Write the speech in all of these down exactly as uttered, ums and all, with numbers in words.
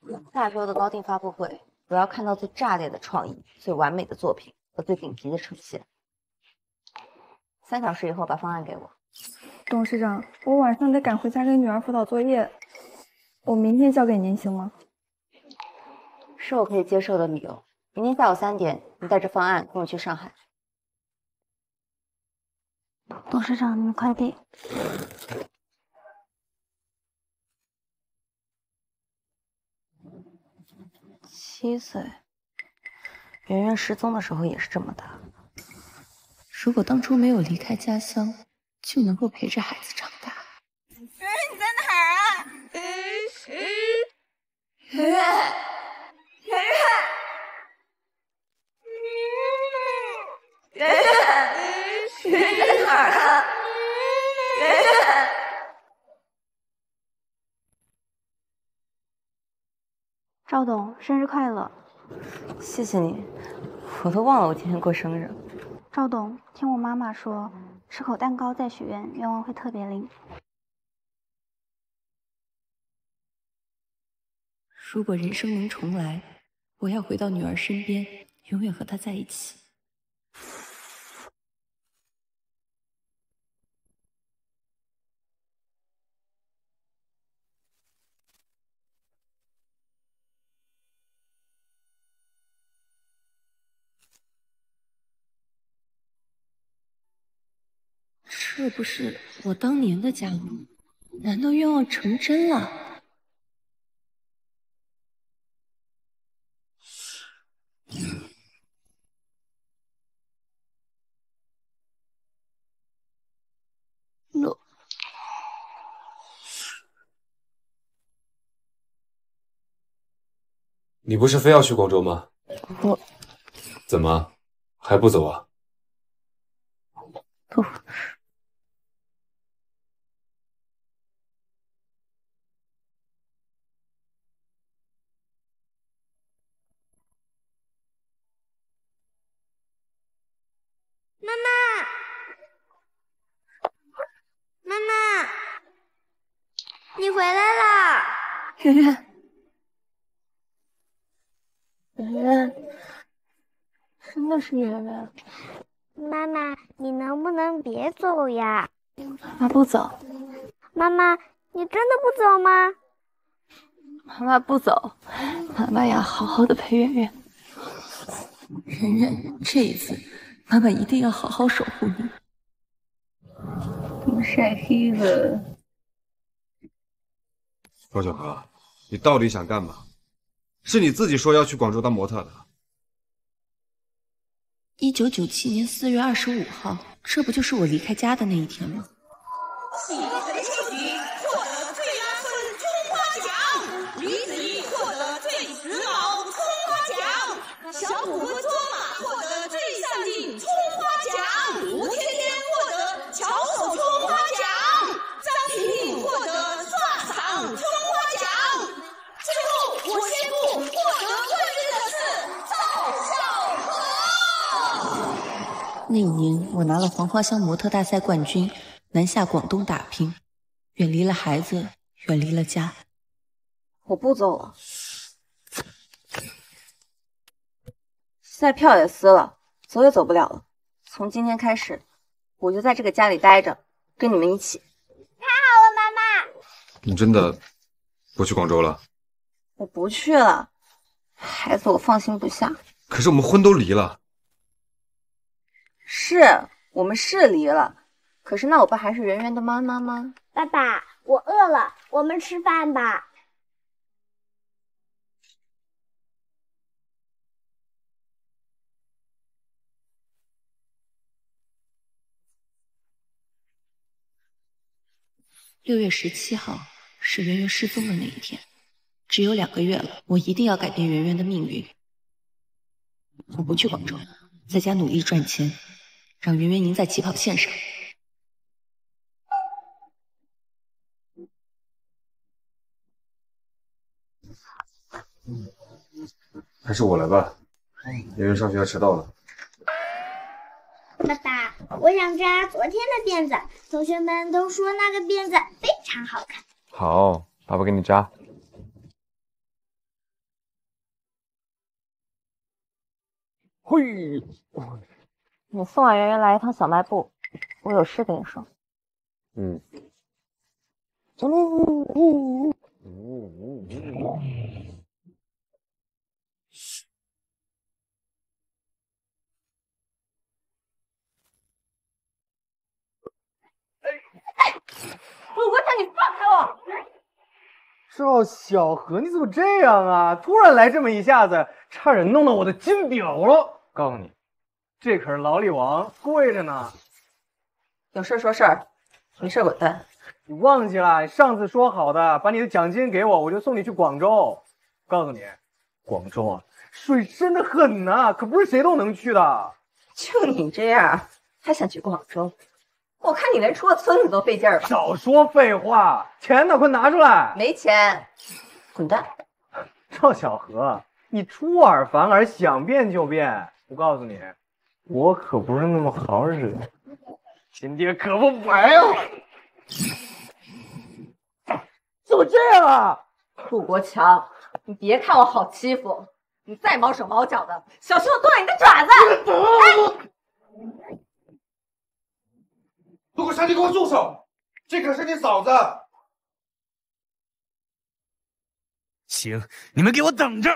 下周的高定发布会，我要看到最炸裂的创意、最完美的作品和最顶级的呈现。三小时以后把方案给我。 董事长，我晚上得赶回家给女儿辅导作业，我明天交给您行吗？ 是我可以接受的理由。明天下午三点，你带着方案跟我去上海。 董事长，你的快递。 七岁，圆圆失踪的时候也是这么大。如果当初没有离开家乡，就能够陪着孩子长大。 圆圆，你在哪儿啊？圆圆，圆圆，圆圆，圆圆，圆圆在哪儿啊？圆圆。 赵董，生日快乐！ 谢谢你，我都忘了我今天过生日。 赵董，听我妈妈说，吃口蛋糕再许愿，愿望会特别灵。 如果人生能重来，我要回到女儿身边，永远和她在一起。这不是我当年的家吗？难道愿望成真了？诺， 你不是非要去广州吗？ 我怎么还不走啊？ 不。 妈妈，妈妈，你回来啦！ 圆圆，圆圆，真的是圆圆。 妈妈，你能不能别走呀？ 妈妈不走。 妈妈，你真的不走吗？ 妈妈不走，妈妈要好好的陪圆圆。 圆圆，这一次，妈妈一定要好好守护你。 不晒黑了。 周小河，你到底想干嘛？是你自己说要去广州当模特的。 一九九七年四月二十五号，这不就是我离开家的那一天吗？ 喜欢的秋菊获得最拉风葱花奖，李子怡获得最时髦葱花奖，小虎和卓玛获得最上进葱花奖，吴天天获得巧手葱花奖，张婷婷获得刷场葱花奖。最后，我宣布获得冠军的是赵小河。 那一年，我拿了黄花乡模特大赛冠军，南下广东打拼，远离了孩子，远离了家。 我不走了，现在票也撕了，走也走不了了。从今天开始，我就在这个家里待着，跟你们一起。 太好了，妈妈！ 你真的不去广州了？ 我不去了，孩子我放心不下。 可是我们婚都离了。 是我们是离了，可是那我不还是圆圆的妈妈吗？ 爸爸，我饿了，我们吃饭吧。 六月十七号是圆圆失踪的那一天，只有两个月了，我一定要改变圆圆的命运。我不去广州，在家努力赚钱，让圆圆赢在起跑线上。 还是我来吧，圆圆上学要迟到了。 爸爸，我想扎昨天的辫子，同学们都说那个辫子非常好看。 好，爸爸给你扎。 嘿， 你送婉圆圆来一趟小卖部，我有事跟你说。 嗯。 陆国强，你放开我！ 赵小荷，你怎么这样啊？突然来这么一下子，差点弄到我的金表了。告诉你，这可是劳力王，贵着呢。 有事说事儿，没事滚蛋。 你忘记了？上次说好的，把你的奖金给我，我就送你去广州。告诉你，广州啊，水深的很呐，可不是谁都能去的。 就你这样，还想去广州？我看你连出个村子都费劲儿吧。 少说废话，钱呢？快拿出来！ 没钱，滚蛋！ 赵小荷，你出尔反尔，想变就变。我告诉你，我可不是那么好惹。亲爹可不白了。怎么这样啊？ 陆国强，你别看我好欺负，你再毛手毛脚的，小心我断你的爪子！哎， 陆国强，你给我住手！这可是你嫂子。 行，你们给我等着！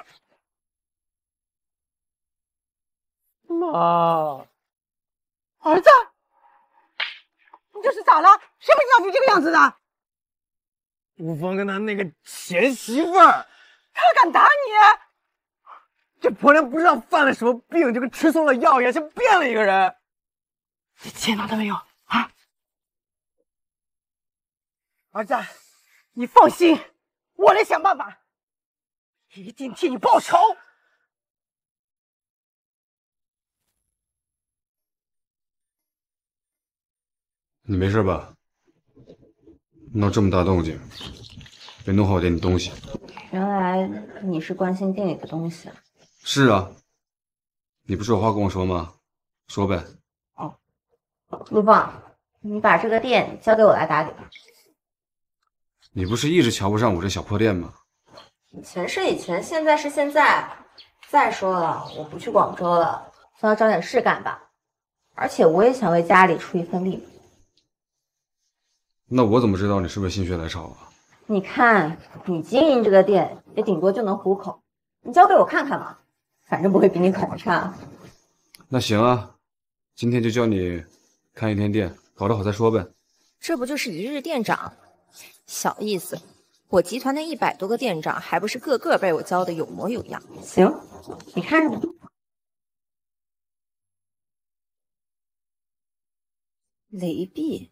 妈， 儿子，你这是咋了？谁把你养成这个样子的？ 吴峰跟他那个前媳妇儿， 他敢打你？ 这婆娘不知道犯了什么病，就跟吃错了药一样，像变了一个人。 你钱拿到没有啊？儿子，你放心，我来想办法，一定替你报仇。 你没事吧？闹这么大动静，别弄坏我店里东西。 原来你是关心店里的东西啊？ 是啊，你不是有话跟我说吗？说呗。 哦，陆放，你把这个店交给我来打理吧。 你不是一直瞧不上我这小破店吗？ 以前是以前，现在是现在。再说了，我不去广州了，总要找点事干吧。而且我也想为家里出一份力。 那我怎么知道你是不是心血来潮啊？ 你看，你经营这个店也顶多就能糊口，你交给我看看嘛，反正不会比你口差。 那行啊，今天就叫你看一天店，搞得好再说呗。 这不就是一日店长？小意思，我集团那一百多个店长，还不是个个被我教的有模有样？ 行，你看着吧。雷碧。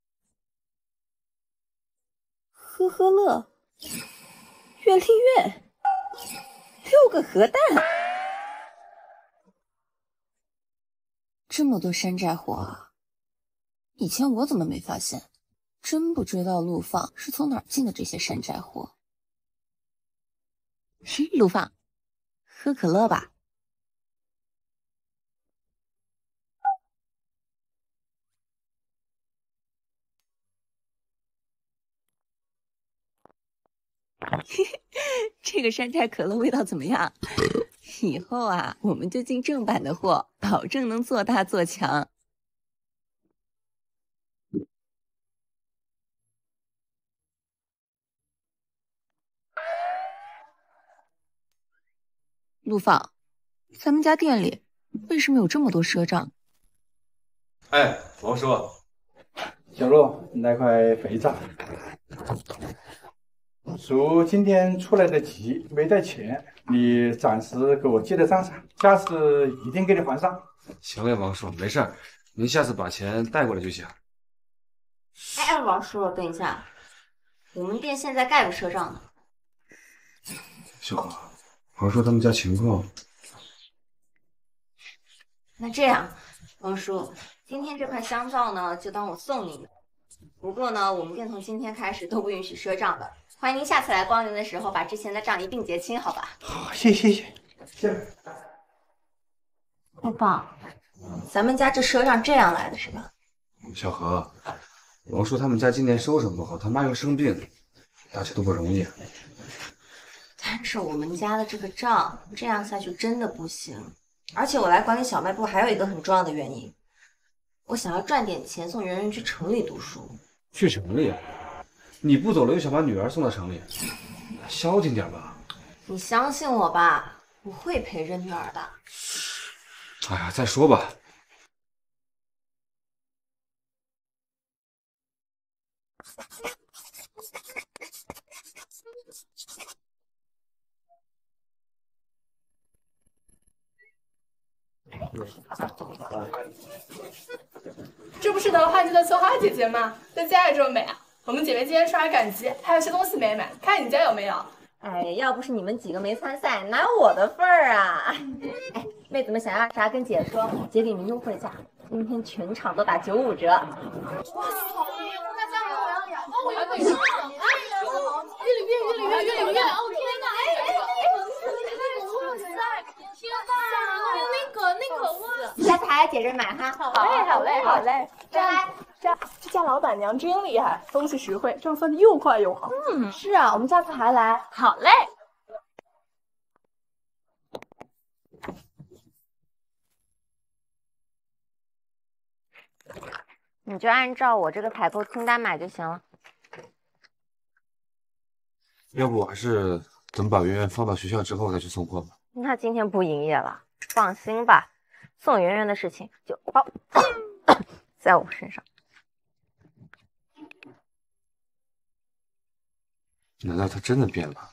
呵呵乐，月丽月，六个核弹， 这么多山寨货啊！以前我怎么没发现？真不知道陆放是从哪儿进的这些山寨货。陆放，喝可乐吧。这个山寨可乐味道怎么样？以后啊，我们就进正版的货，保证能做大做强。陆放，咱们家店里为什么有这么多赊账？ 哎，王叔， 小陆，来块肥皂。叔今天出来的急，没带钱，你暂时给我记在账上，下次一定给你还上。 行嘞，王叔，没事儿，您下次把钱带过来就行。 哎，王叔，等一下，我们店现在盖个赊账呢。 小何，王叔他们家情况…… 那这样，王叔，今天这块香皂呢，就当我送你的。不过呢，我们店从今天开始都不允许赊账的。欢迎您下次来光临的时候，把之前的账一并结清，好吧？ 好，谢谢谢谢。 陆放，咱们家这赊账这样来的是吧？ 小何，王叔他们家今年收成不好，他妈又生病，大家都不容易。 但是我们家的这个账这样下去真的不行， 而且我来管理小卖部还有一个很重要的原因，我想要赚点钱送圆圆去城里读书。 去城里？你不走了又想把女儿送到城里，消停点吧。 你相信我吧，我会陪着女儿的。 哎呀，再说吧。 这不是德华记的绣花姐姐吗？在家也这么美啊！我们姐妹今天出来赶集，还有些东西没买，看你家有没有？ 哎，要不是你们几个没参赛，哪有我的份儿啊？哎，妹子们想要啥跟姐说，姐给你们优惠价，今天全场都打九五折。哇塞！那这样我要两，我要可以上两万了！越里越越里越越里越，哦天哪！哎哎哎！哇塞！天哪！那个那个哇！下次还来姐这买哈。 好嘞好嘞好嘞！ 拜拜。 这这家老板娘真厉害，东西实惠，账算的又快又好。 嗯，是啊，我们下次还来。 好嘞。 你就按照我这个采购清单买就行了。 要不我还是等把圆圆放到学校之后再去送货吧。 那今天不营业了，放心吧，送圆圆的事情就包在我身上。 难道他真的变了？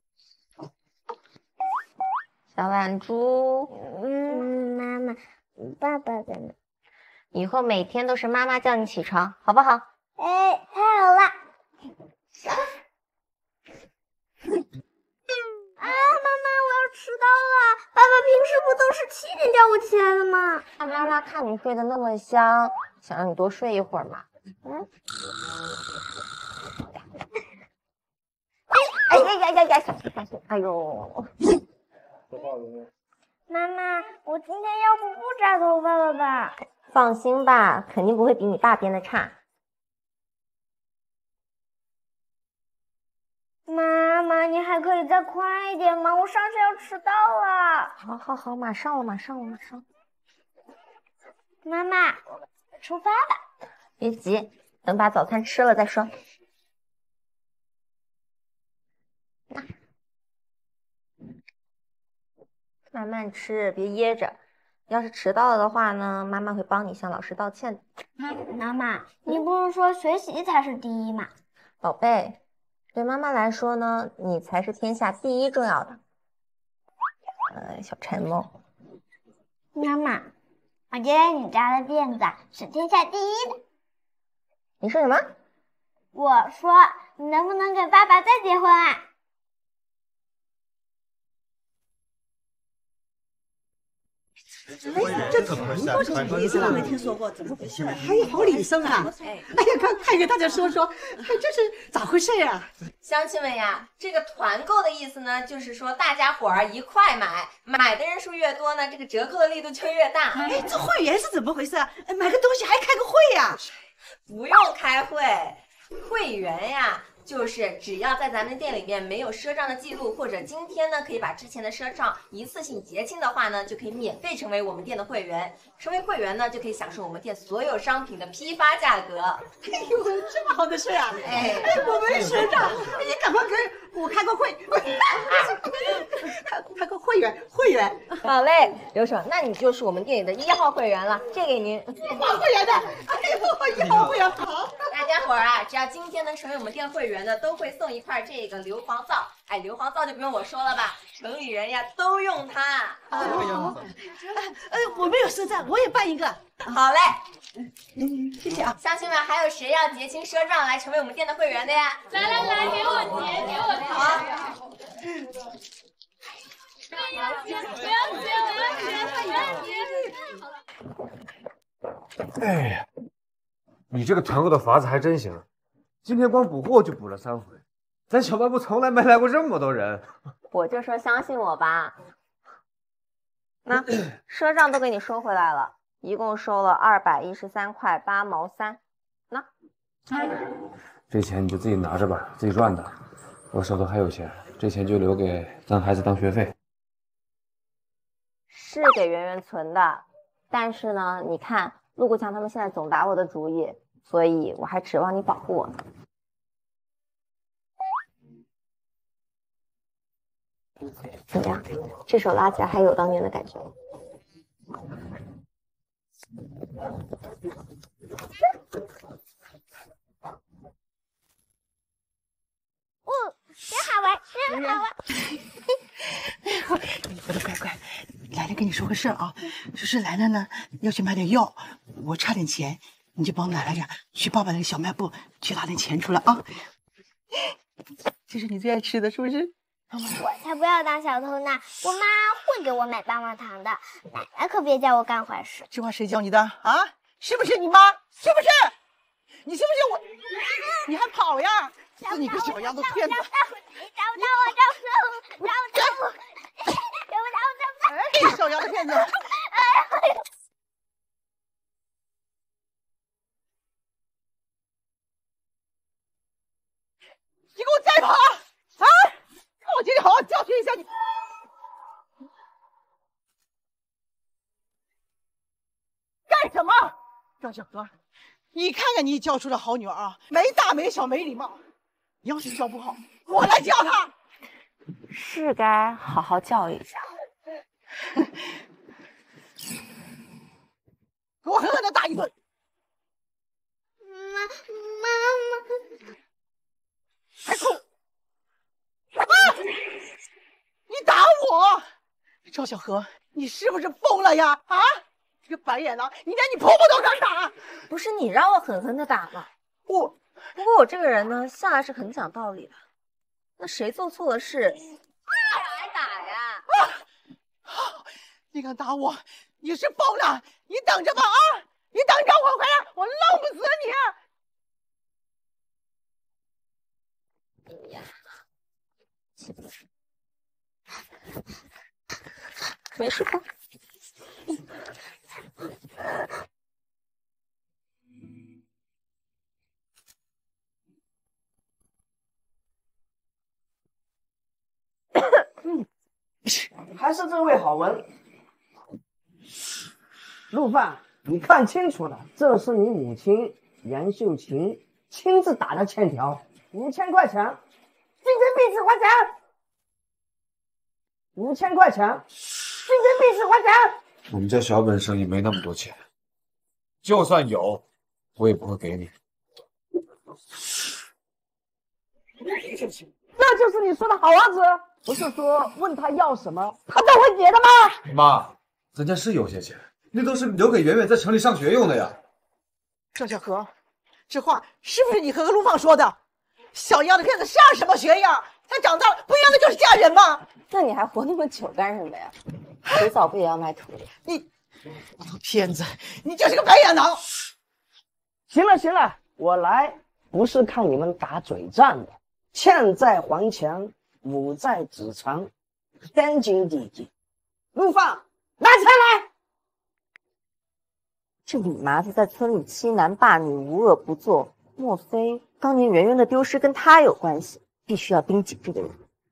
小懒猪， 嗯，妈妈，爸爸在哪？ 以后每天都是妈妈叫你起床，好不好？ 哎，太好了！啊，妈妈，我要迟到了！爸爸平时不都是七点叫我起来的吗？ 那妈妈看你睡得那么香，想让你多睡一会儿嘛。嗯。哎呀呀呀呀！小心小心！哎呦！ 妈妈，我今天要不不扎头发了吧？ 放心吧，肯定不会比你爸编的差。 妈妈，你还可以再快一点吗？我上学要迟到了。 好好好，马上了，马上了，马上。 妈妈，出发吧。 别急，等把早餐吃了再说。慢慢吃，别噎着。要是迟到了的话呢，妈妈会帮你向老师道歉的。 妈妈，你不是说学习才是第一吗？ 宝贝，对妈妈来说呢，你才是天下第一重要的。呃，小沉默。 妈妈，我觉得你扎的辫子是天下第一的。 你说什么？ 我说，你能不能跟爸爸再结婚啊？ 哎，这怎么回事？我什么意思？没听说过，怎么回事？还有好礼生啊！哎呀，快快给大家说说，哎，这是咋回事呀？ 乡亲们呀，这个团购的意思呢，就是说大家伙儿一块买，买的人数越多呢，这个折扣的力度就越大。 哎，这会员是怎么回事啊？买个东西还开个会呀？ 不用开会，会员呀。就是只要在咱们店里面没有赊账的记录，或者今天呢可以把之前的赊账一次性结清的话呢，就可以免费成为我们店的会员。成为会员呢，就可以享受我们店所有商品的批发价格。 哎呦，这么好的事啊！ 哎， 哎，我没赊账，你赶快给我开个会，开开个会员，会员。 好嘞，刘爽，那你就是我们店里的一号会员了，这给您。 一号会员的，哎呦，一号会员好。 大家伙儿啊，只要今天能成为我们店会员的，都会送一块这个硫磺皂。哎，硫磺皂就不用我说了吧，城里人呀都用它。 哎呦，呃，我没有赊账，我也办一个。 好嘞， 嗯，谢谢啊。 乡亲们，还有谁要结清赊账来成为我们店的会员的呀？ 来来来，给我结，给我结。 好。 不要结，不要结，不要结，不要结，太好了。 哎呀，你这个团购的法子还真行，今天光补货就补了三回，咱小卖部从来没来过这么多人。 我就说相信我吧。那赊账都给你收回来了，一共收了二百一十三块八毛三。那， 这钱你就自己拿着吧，自己赚的。我手头还有钱，这钱就留给咱孩子当学费。 是给圆圆存的，但是呢，你看陆国强他们现在总打我的主意，所以我还指望你保护我呢。怎么样？这手拉起来还有当年的感觉吗？ 哦，真好玩，真好玩。 我的乖乖，兰兰跟你说个事儿啊，就是兰兰呢要去买点药，我差点钱，你就帮奶奶呀去爸爸那个小卖部去拿点钱出来啊。这是你最爱吃的，是不是？ 我才不要当小偷呢！我妈会给我买棒棒糖的，奶奶可别叫我干坏事。 这话谁教你的啊？是不是你妈？是不是？你信不信我？你还跑呀？是你个小丫头片子！ 找不到我，找不到我，找不到我，找不到我，找不到我！ 哎，小丫头片子！你给我再跑！啊！看我今天好好教训一下你！干什么？张小哥，你看看你教出的好女儿啊，没大没小没礼貌。你要是教不好，我来教她。 是该好好教育一下。 给我狠狠的打一顿！ 妈，妈妈， 还哭！啊！你打我！赵小河，你是不是疯了呀？啊！这个白眼狼，你连你婆婆都敢打！ 不是你让我狠狠的打吗？ 我， 不过我这个人呢，向来是很讲道理的。那谁做错了事，打来打呀！ 啊！你敢打我，你是疯了！你等着吧啊！你等着我回来，我弄不死你！ 呀，没事吧？ 还是这位好闻。陆范，你看清楚了，这是你母亲严秀琴亲自打的欠条，五千块钱，今天必须还钱。五千块钱，今天必须还钱。 我们家小本生意没那么多钱，就算有，我也不会给你。 那就是你说的好儿子，不是说问他要什么，他都会给的吗？ 妈，咱家是有些钱，那都是留给圆圆在城里上学用的呀。 赵小河，这话是不是你和陆放说的？小丫头片子上什么学呀？她长大了不应该就是嫁人吗？ 那你还活那么久干什么呀？迟早不也要卖土的？ 你，骗子，你就是个白眼狼！ 行了行了，我来不是看你们打嘴仗的，欠债还钱，母债子偿，天经地义。陆放，拿钱来！ 这李麻子在村里欺男霸女，无恶不作，莫非当年圆圆的丢失跟他有关系？必须要盯紧这个人。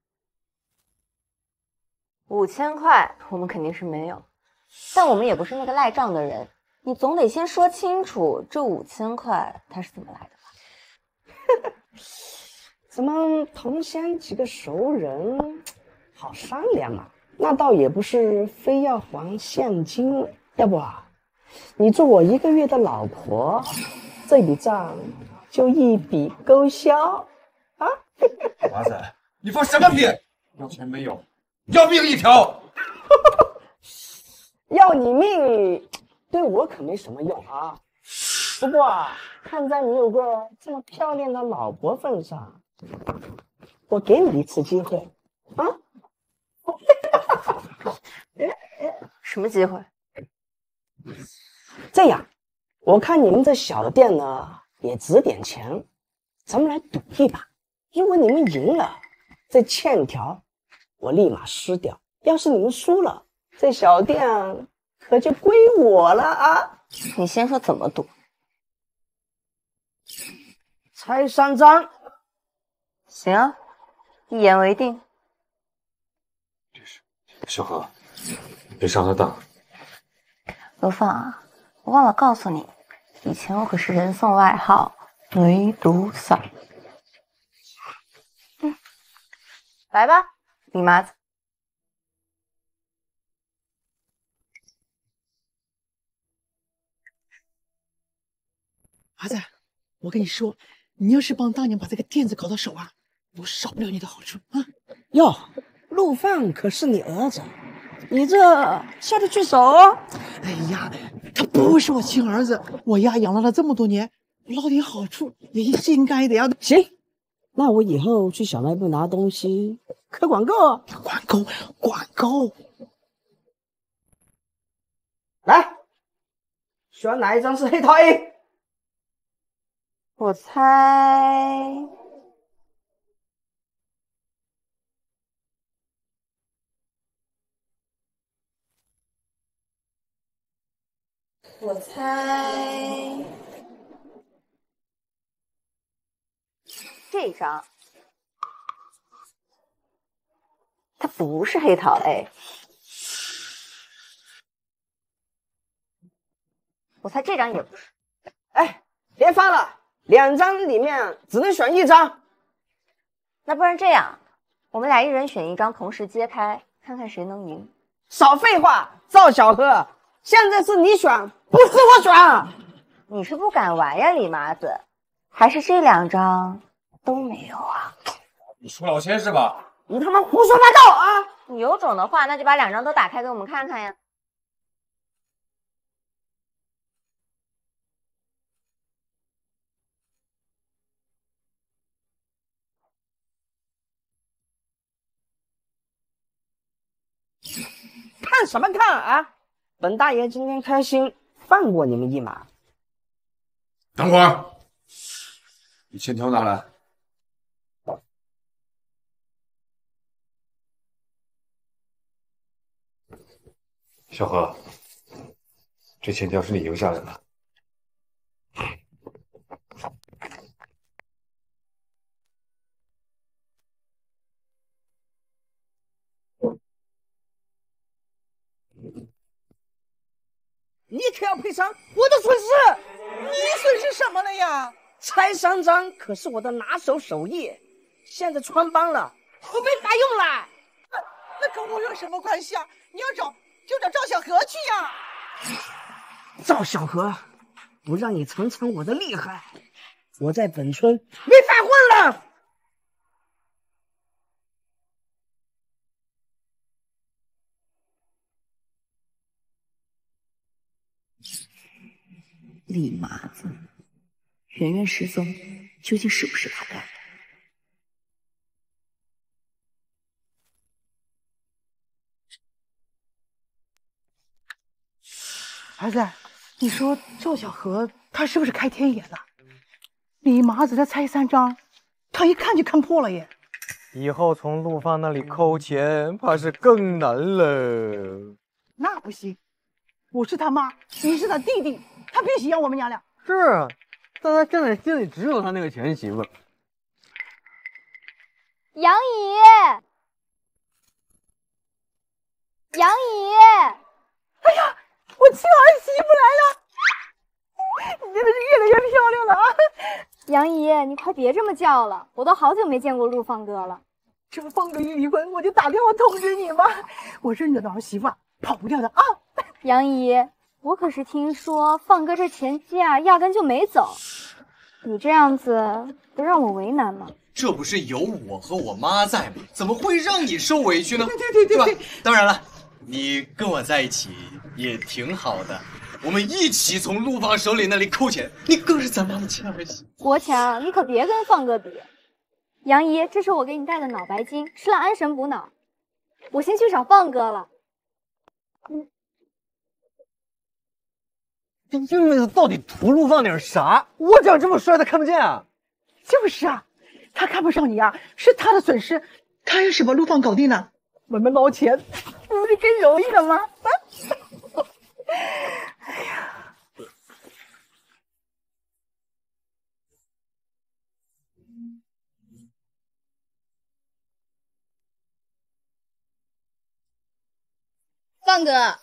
五千块我们肯定是没有，但我们也不是那个赖账的人，你总得先说清楚这五千块它是怎么来的吧？ 咱们同乡几个熟人，好商量嘛。那倒也不是非要还现金，要不你做我一个月的老婆，这笔账就一笔勾销啊！ 华仔，你放什么屁？要钱没有，要命一条！ 要你命，对我可没什么用啊。不过啊，看在你有个这么漂亮的老婆份上，我给你一次机会啊！ 什么机会？ 这样，我看你们这小店呢也值点钱，咱们来赌一把。如果你们赢了，这欠条我立马撕掉；要是你们输了，这小店可就归我了啊！ 你先说怎么赌？ 拆三张。 行啊，一言为定。 小何， 别上他当。 陆放啊，我忘了告诉你，以前我可是人送外号梅毒嗓。嗯，来吧，李麻子。 儿子，我跟你说，你要是帮大娘把这个店子搞到手啊，我少不了你的好处啊。 哟，陆放可是你儿子，你这下得去手？ 哎呀，他不是我亲儿子，我呀养了他这么多年，捞点好处也是应该的呀。 行，那我以后去小卖部拿东西可管够？ 管够，管够。 来，选哪一张是黑桃 A？ 我猜。我猜这张，它不是黑桃 A。我猜这张也不是。 哎，别发了，两张里面只能选一张。 那不然这样，我们俩一人选一张，同时揭开，看看谁能赢。 少废话，赵小河，现在是你选，不是我选。 你是不敢玩呀，李麻子？还是这两张都没有啊？ 你说老千是吧？ 你他妈胡说八道啊！ 你有种的话，那就把两张都打开给我们看看呀。 看什么看啊！本大爷今天开心，放过你们一马。 等会儿，你欠条拿来。小何，这欠条是你赢下来的。 你可要赔偿我的损失！ 你损失什么了呀？ 拆三张可是我的拿手手艺，现在穿帮了，我没法用了。 那那跟我有什么关系啊？你要找就找赵小河去呀。 赵小河，不让你尝尝我的厉害，我在本村没法混了。 李麻子，圆圆失踪，究竟是不是他干的？ 儿子，你说赵小河他是不是开天眼了？李麻子他拆三张，他一看就看破了耶。 以后从陆放那里抠钱，怕是更难了。 那不行，我是他妈，你是他弟弟，他必须要我们娘俩。 是啊，但他现在心里只有他那个前媳妇。 杨姨，杨姨， 哎呀，我亲儿媳妇来了！你真的是越来越漂亮了啊！ 杨姨，你快别这么叫了，我都好久没见过陆放哥了。 这放哥一离婚，我就打电话通知你吧。我认着的儿媳妇跑不掉的啊！ 杨姨，我可是听说放哥这前妻啊，压根就没走。你这样子不让我为难吗？ 这不是有我和我妈在吗？怎么会让你受委屈呢？ 对对对对对吧？当然了，你跟我在一起也挺好的，我们一起从陆放手里那里抠钱，你更是咱妈的亲儿媳。 国强，你可别跟放哥比。杨姨，这是我给你带的脑白金，吃了安神补脑。我先去找放哥了。 嗯，这妹子到底图陆放点啥？我长这么帅，他看不见啊？ 就是啊，他看不上你啊，是他的损失。他要是把陆放搞定了，我们捞钱不是更容易了吗？啊！哎呀！ 放哥，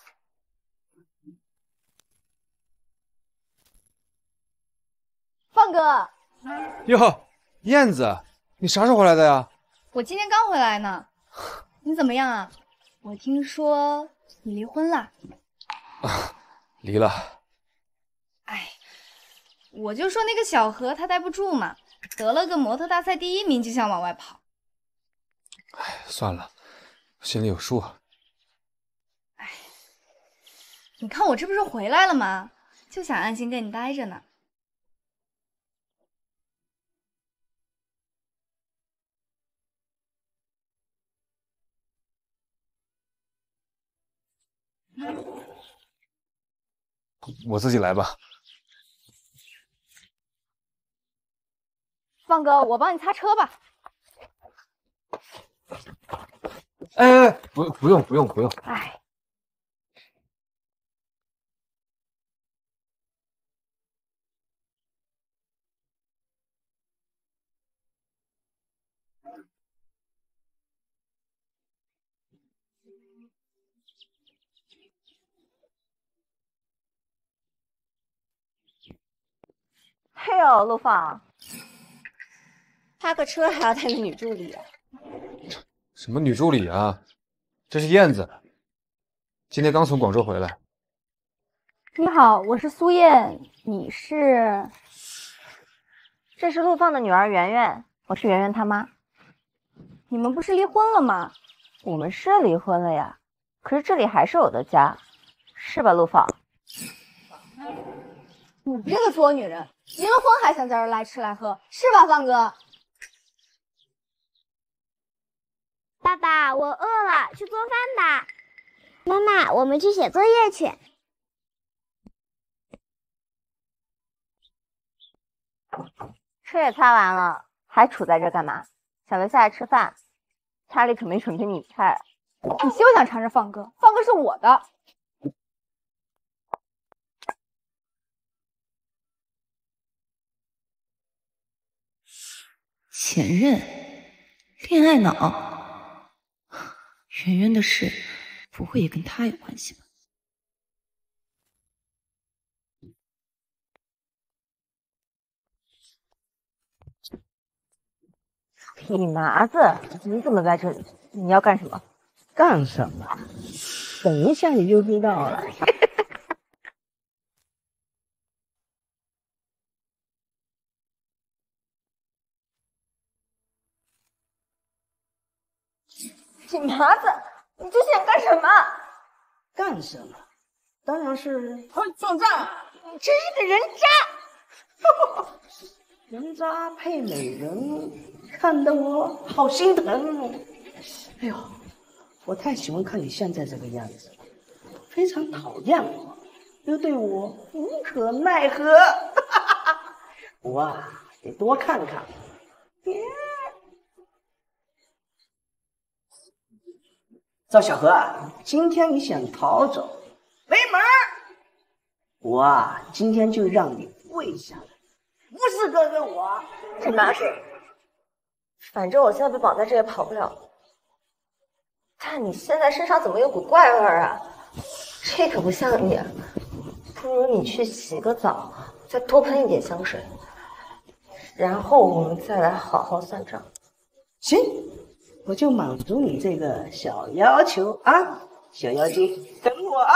放哥， 哟，燕子，你啥时候回来的呀？ 我今天刚回来呢。你怎么样啊？我听说你离婚了。 啊，离了。 哎，我就说那个小何他待不住嘛，得了个模特大赛第一名就想往外跑。 哎，算了，心里有数。 哎，你看我这不是回来了吗？就想安心跟你待着呢。 我自己来吧。 放哥，我帮你擦车吧。 哎哎，不不用不用不用。 哎。 嘿呦，陆放，开个车还要带个女助理啊？ 什么女助理啊？这是燕子，今天刚从广州回来。 你好，我是苏燕，你是？ 这是陆放的女儿圆圆，我是圆圆她妈。 你们不是离婚了吗？ 我们是离婚了呀，可是这里还是我的家，是吧，陆放？ 你这个作女人，离了婚还想在这儿来吃来喝，是吧，放哥？ 爸爸，我饿了，去做饭吧。妈妈，我们去写作业去。 车也擦完了，还杵在这干嘛？想留下来吃饭？家里可没准备你菜。 你休想缠着放哥，放哥是我的。 前任，恋爱脑，圆圆的事不会也跟他有关系吧？ 李麻子，你怎么在这里？你要干什么？ 干什么？等一下你就知道了。 李麻子，你这是想干什么？ 干什么？当然是放账！你真是个人渣！ 人渣配美人，看得我好心疼。哎呦，我太喜欢看你现在这个样子，非常讨厌我，又对我无可奈何。哇，得多看看。赵小何啊，今天你想逃走，没门儿！我啊，今天就让你跪下来，不是哥哥我。 李麻子，反正我现在被绑在这也跑不了。但你现在身上怎么有股怪味儿啊？这可不像你，不如你去洗个澡，再多喷一点香水，然后我们再来好好算账。 行。我就满足你这个小要求啊，小妖精，等我啊！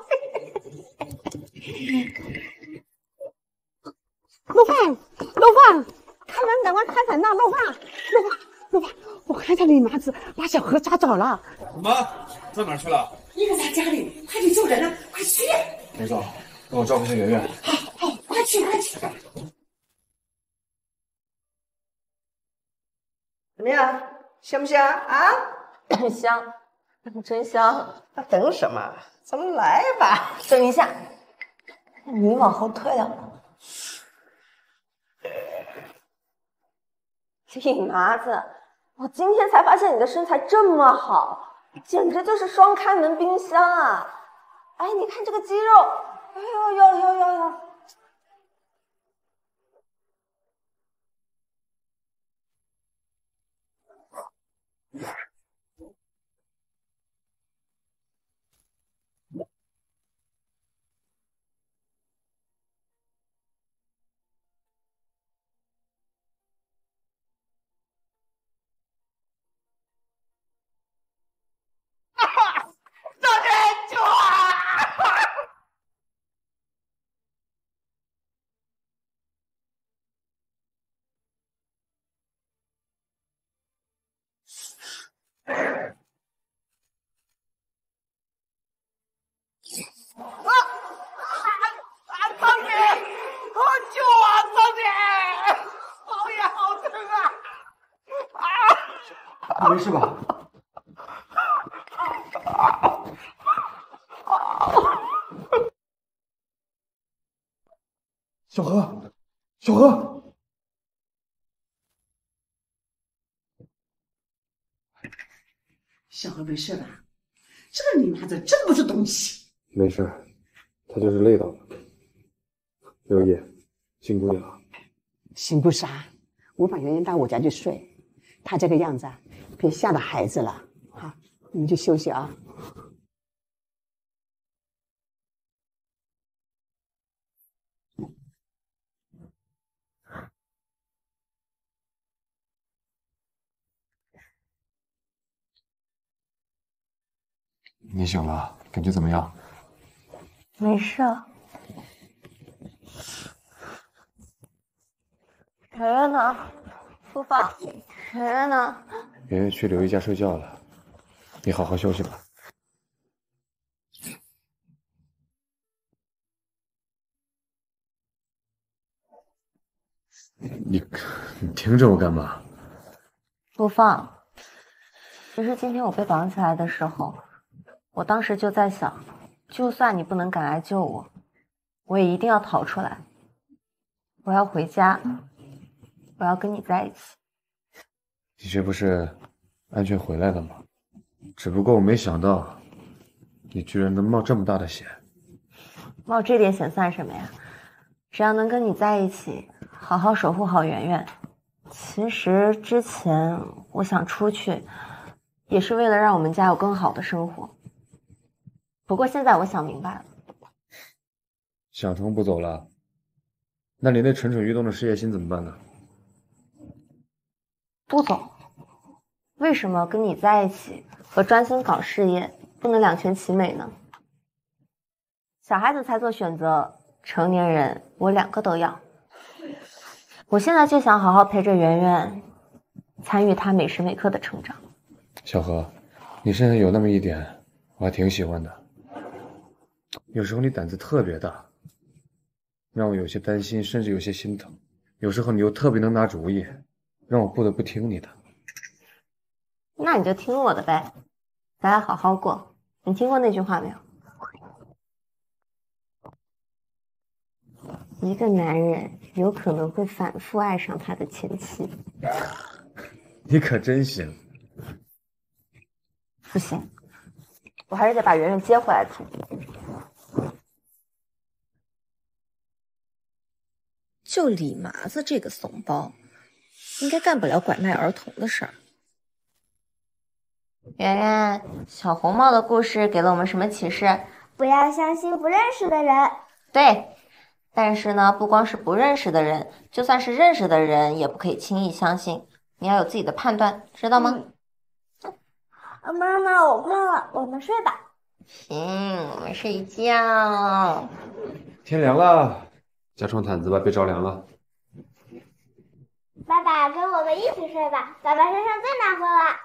陆放，陆放，开门，赶快开门呐！陆放，陆放，陆放，我看见李麻子把小何抓走了。 什么？在哪儿去了？ 一个在家里，快去救人了，快去！ 没错，让我照顾下圆圆。 好，好，快去，快去！ 怎么样？香不香啊？ 香，真香。 那等什么？咱们来吧。 等一下，你往后退两步。李麻子，我今天才发现你的身材这么好，简直就是双开门冰箱啊！哎，你看这个肌肉，哎呦呦呦呦呦！ 事吧？小何，小何， 小何没事吧？这个女孩子真不是东西。 没事，他就是累到了。刘烨，辛苦你了。 行不啥，我把圆圆带我家去睡，她这个样子啊，别吓到孩子了。好，你们去休息啊。 你醒了，感觉怎么样？ 没事。圆圆呢？厨房。圆圆呢？ 圆圆去刘姨家睡觉了，你好好休息吧。你你盯着我干嘛？ 陆放。其实今天我被绑起来的时候，我当时就在想，就算你不能赶来救我，我也一定要逃出来。我要回家，我要跟你在一起。 你这不是安全回来了吗？只不过我没想到，你居然能冒这么大的险。 冒这点险算什么呀？只要能跟你在一起，好好守护好圆圆。其实之前我想出去，也是为了让我们家有更好的生活。不过现在我想明白了， 想通不走了，那你那蠢蠢欲动的事业心怎么办呢？ 不走。为什么跟你在一起和专心搞事业不能两全其美呢？小孩子才做选择，成年人我两个都要。我现在就想好好陪着圆圆，参与她每时每刻的成长。 小何，你身上有那么一点，我还挺喜欢的。有时候你胆子特别大，让我有些担心，甚至有些心疼。有时候你又特别能拿主意，让我不得不听你的。 那你就听我的呗，咱俩好好过。你听过那句话没有？一个男人有可能会反复爱上他的前妻。 你可真行。 不行，我还是得把圆圆接回来住。 就李麻子这个怂包，应该干不了拐卖儿童的事儿。 圆圆，小红帽的故事给了我们什么启示？ 不要相信不认识的人。 对，但是呢，不光是不认识的人，就算是认识的人，也不可以轻易相信。你要有自己的判断，知道吗？ 嗯、妈妈，我困了，我们睡吧。 行，我们睡觉。 天凉了，加床毯子吧，别着凉了。 爸爸，跟我们一起睡吧，爸爸身上最暖和了。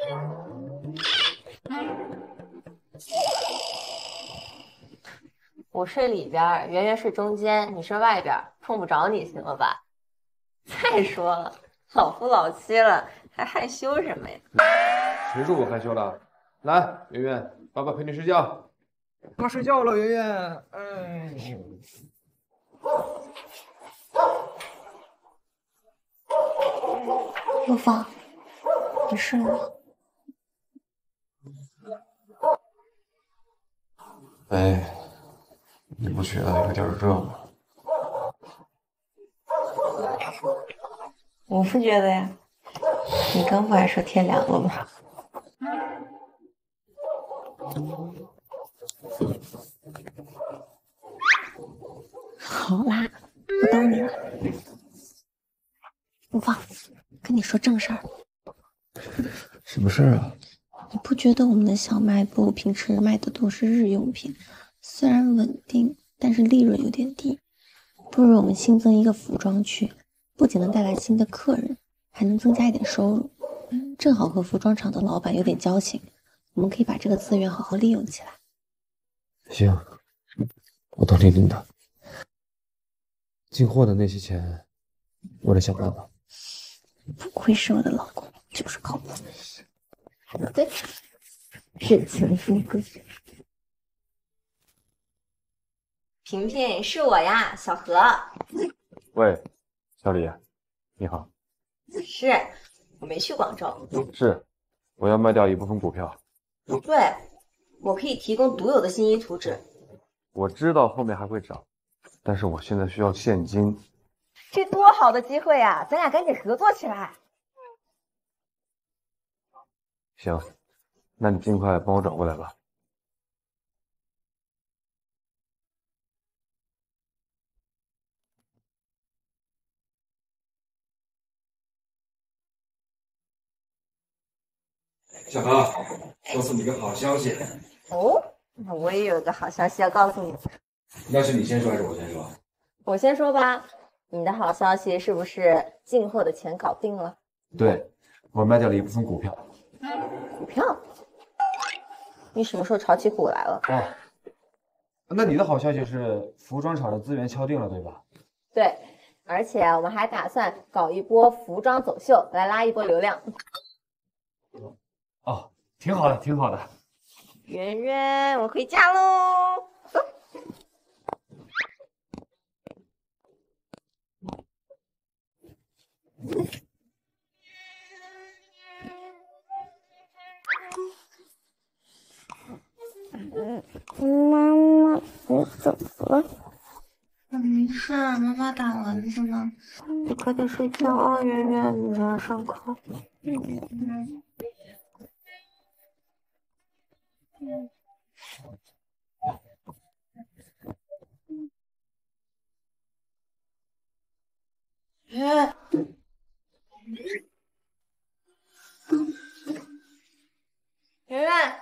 我睡里边，圆圆睡中间，你睡外边，碰不着你，行了吧？再说了，老夫老妻了，还害羞什么呀？ 谁说我害羞了？来，圆圆，爸爸陪你睡觉。 爸睡觉了，圆圆。哎。 陆放，你睡了？ 哎，你不觉得有点热吗？ 我不觉得呀，你刚不还说天凉了吗？好啦，不逗你了。陆放，跟你说正事儿。 什么事儿啊？ 你不觉得我们的小卖部平时卖的都是日用品，虽然稳定，但是利润有点低？不如我们新增一个服装区，不仅能带来新的客人，还能增加一点收入。正好和服装厂的老板有点交情，我们可以把这个资源好好利用起来。 行，我都听你的。进货的那些钱，我得想办法。 不愧是我的老公，就是靠谱。 对，是情深歌曲。 萍萍，是我呀，小何。 喂，小李，你好。 是，我没去广州。 是，我要卖掉一部分股票。 对，我可以提供独有的新一图纸。 我知道后面还会涨，但是我现在需要现金。 这多好的机会呀，咱俩赶紧合作起来。 行，那你尽快帮我转过来吧。 小何，告诉你个好消息。 哦，那我也有个好消息要告诉你。 那是你先说还是我先说？ 我先说吧。你的好消息是不是进货的钱搞定了？ 对，我卖掉了一部分股票。 股票？你什么时候炒起股来了？ 哦，那你的好消息是服装厂的资源敲定了，对吧？ 对，而且我们还打算搞一波服装走秀，来拉一波流量。 哦，挺好的，挺好的。 圆圆，我回家喽。走。 妈妈，你怎么了？ 没事，妈妈打蚊子呢。你快点睡觉啊，圆圆，明天要上课。嗯。嗯。 圆圆圆。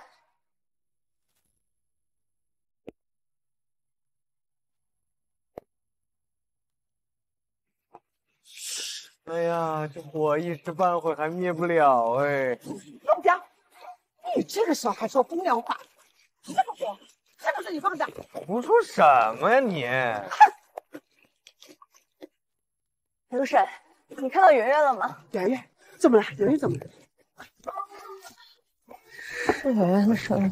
哎呀，这火一时半会还灭不了哎！ 龙江，你这个时候还说风凉话，这个火是不是你放的？ 胡说什么呀你？ 刘婶，你看到圆圆了吗？ 圆圆，怎么了？圆圆怎么了？ 是圆圆的声音。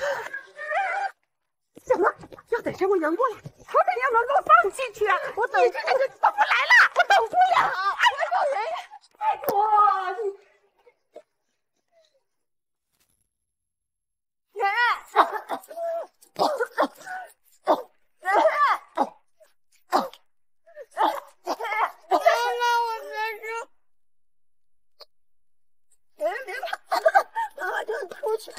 什么？要等什么人过来，我得要能够放进去啊！我等，你这个人等不来了，我等不了！哎呀，圆圆，拜托你。圆圆，圆圆，妈妈，我在这。圆圆，别怕，妈妈就出去。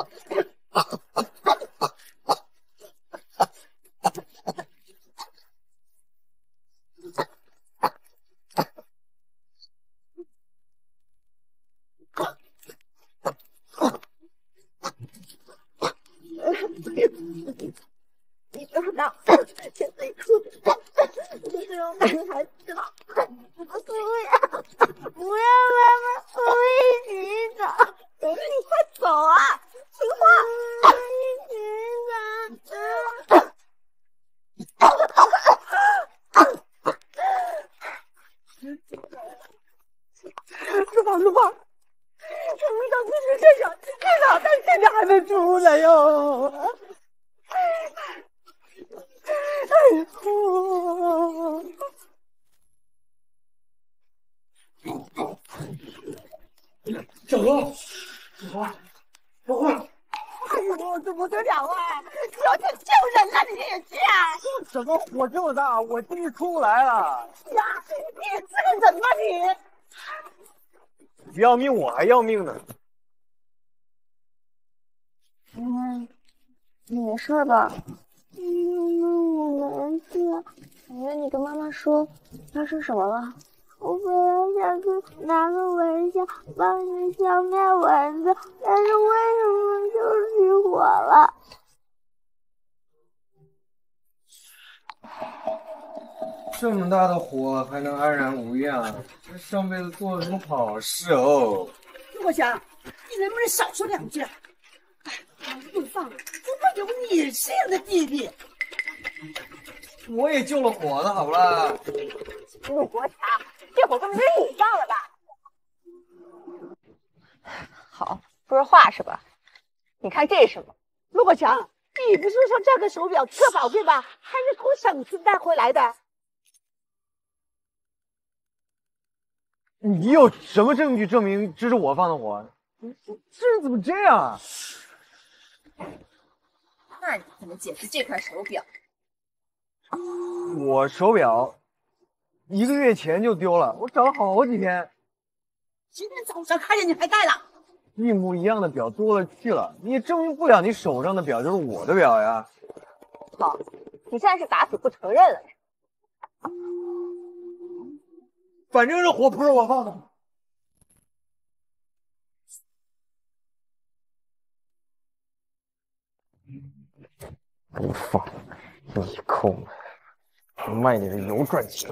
你不要闹，现在出去，你这种男孩子好，不要，不要妈妈，我一起走，你快走啊，听话，我一起走。陆宝，陆宝，你都不是这样，至少他现在还没出来哟。哎呦！ 小何，小何，小何！ 哎呦，怎么得了啊？你要去救人了，你也去啊？ 什么火这么大，我真是出不来了。 呀，你这个人啊你！ 不要命我还要命呢。 嗯，你没事吧？ 嗯，我没事。 圆圆，你跟妈妈说发生什么了？ 我本来想去拿个蚊香帮你消灭蚊子，但是为什么就起火了？ 这么大的火还能安然无恙，这上辈子做了什么好事哦？ 陆翔，你能不能少说两句？哎，不放，怎么有你这样的弟弟？ 我也救了火的，好不啦？ 陆国强，这火根本是你放了吧？ 好， 说说话是吧？你看这是什么？ 陆国强，你不是说这个手表特宝贵吗？还是从省市带回来的？ 你有什么证据证明这是我放的火？这人怎么这样啊？ 那你怎么解释这块手表？ 我手表一个月前就丢了，我找了好几天。 今天早上看见你还戴了。 一模一样的表多了去了，你也证明不了你手上的表就是我的表呀。 好，你现在是打死不承认了。 反正这火不是我放的。不放，一空，卖你的油赚钱。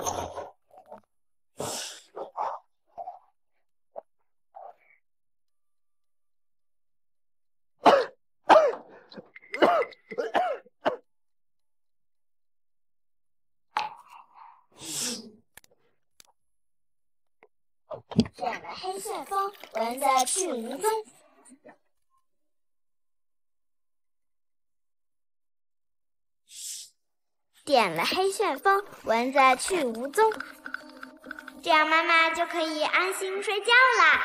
点了黑旋风，蚊子去无踪。点了黑旋风，蚊子去无踪。这样妈妈就可以安心睡觉啦。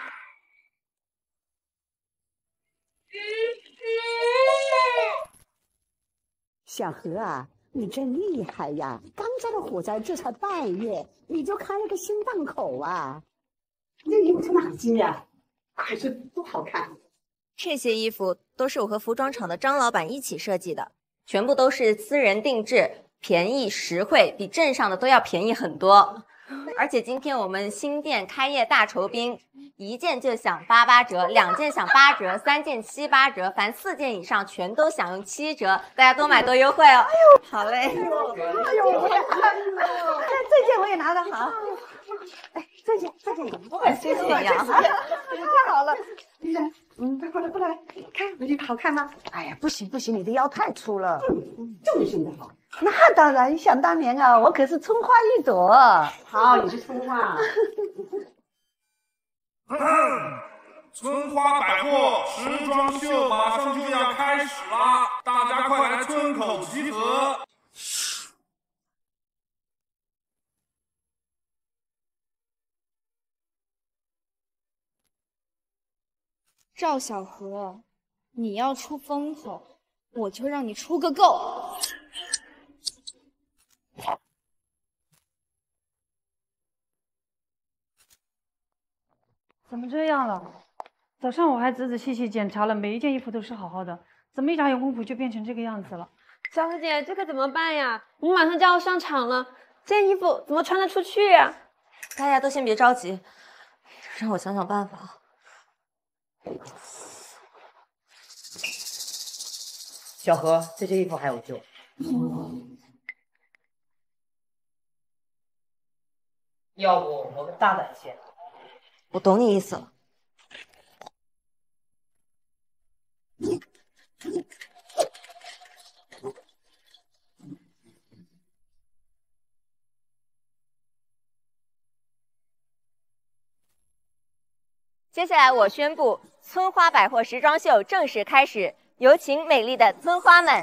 小何啊，你真厉害呀！刚家的火灾这才半月，你就开了个新档口啊！这衣服真的很惊人，可是多好看！ 这些衣服都是我和服装厂的张老板一起设计的，全部都是私人定制，便宜实惠，比镇上的都要便宜很多。而且今天我们新店开业大酬宾，一件就享八八折，两件享八折，三件七八折，凡四件以上全都享用七折，大家多买多优惠哦。哎呦，好嘞！哎呦，我也看了，这件我也拿得好。哎，这件这件也不错， 谢谢呀， 太好了。来，嗯，过来过来，看我这个好看吗？哎呀，不行不行，你的腰太粗了，重心的好。那当然，想当年啊，我可是春花一朵。好，你是春花。 春花百货时装秀马上就要开始啦，大家快来村口集合！ 赵小荷，你要出风头，我就让你出个够。 怎么这样了？早上我还仔仔细细检查了，每一件衣服都是好好的，怎么一眨眼功夫就变成这个样子了？ 小何姐，这可怎么办呀？你马上就要上场了，这件衣服怎么穿得出去呀？ 大家都先别着急，让我想想办法。 小何，这件衣服还有救。 嗯、 要不我们大胆些。 我懂你意思了。接下来我宣布，村花百货时装秀正式开始，有请美丽的村花们。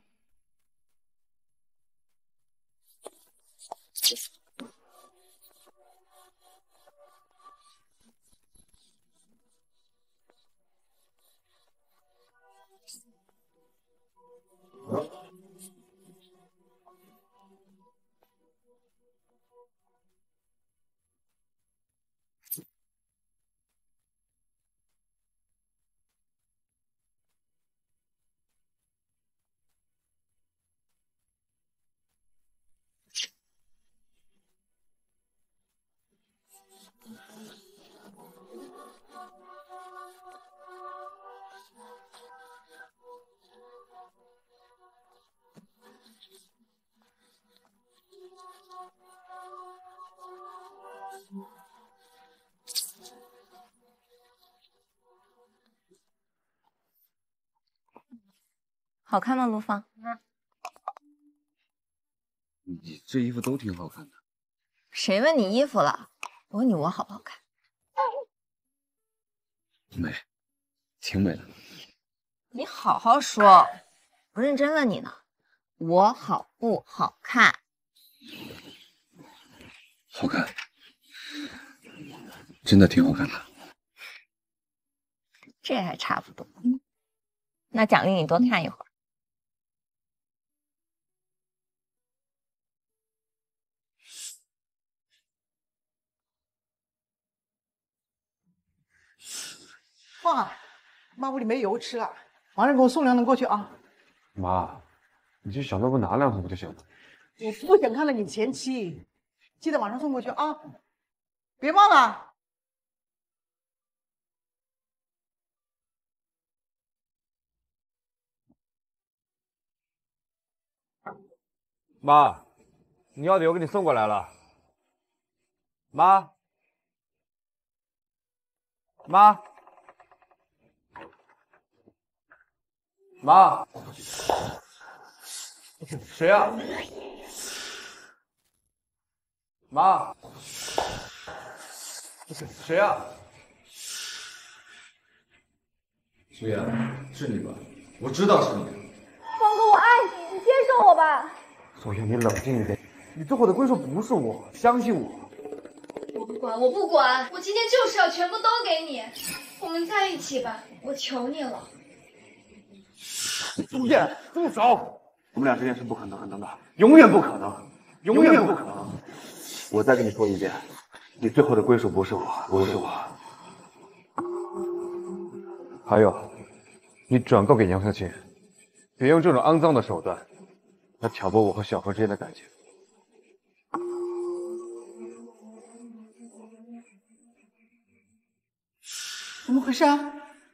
好看吗，卢芳？ 你这衣服都挺好看的。 谁问你衣服了？我问你我好不好看？ 美， 挺美的。 你好好说，我认真问你呢，我好不好看？ 好看，真的挺好看的。 这还差不多。那奖励你多看一会儿。 爸，妈屋里没油吃了，马上给我送两桶过去啊！ 妈，你去小卖部拿两桶不就行了？ 我不想看到你前妻，记得晚上送过去啊！别忘了。 妈，你要的油给你送过来了。妈，妈，妈，谁呀、啊？妈，谁呀、啊？苏妍，是你吧？我知道是你。 方哥，我爱你，你接受我吧。 苏妍，你冷静一点，你最后的归宿不是我，相信我。 我不管，我不管，我今天就是要全部都给你。我们在一起吧，我求你了。 苏妍，住手！我们俩之间是不可能的，永远不可能，永远不可能。我再跟你说一遍，你最后的归宿不是我，不是我。还有，你转告给杨小琴，别用这种肮脏的手段来挑拨我和小何之间的感情。 怎么回事啊？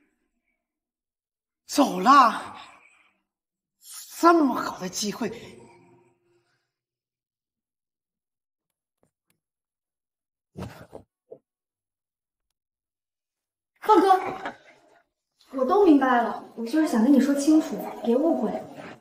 走了，这么好的机会， 放哥，我都明白了，我就是想跟你说清楚，别误会。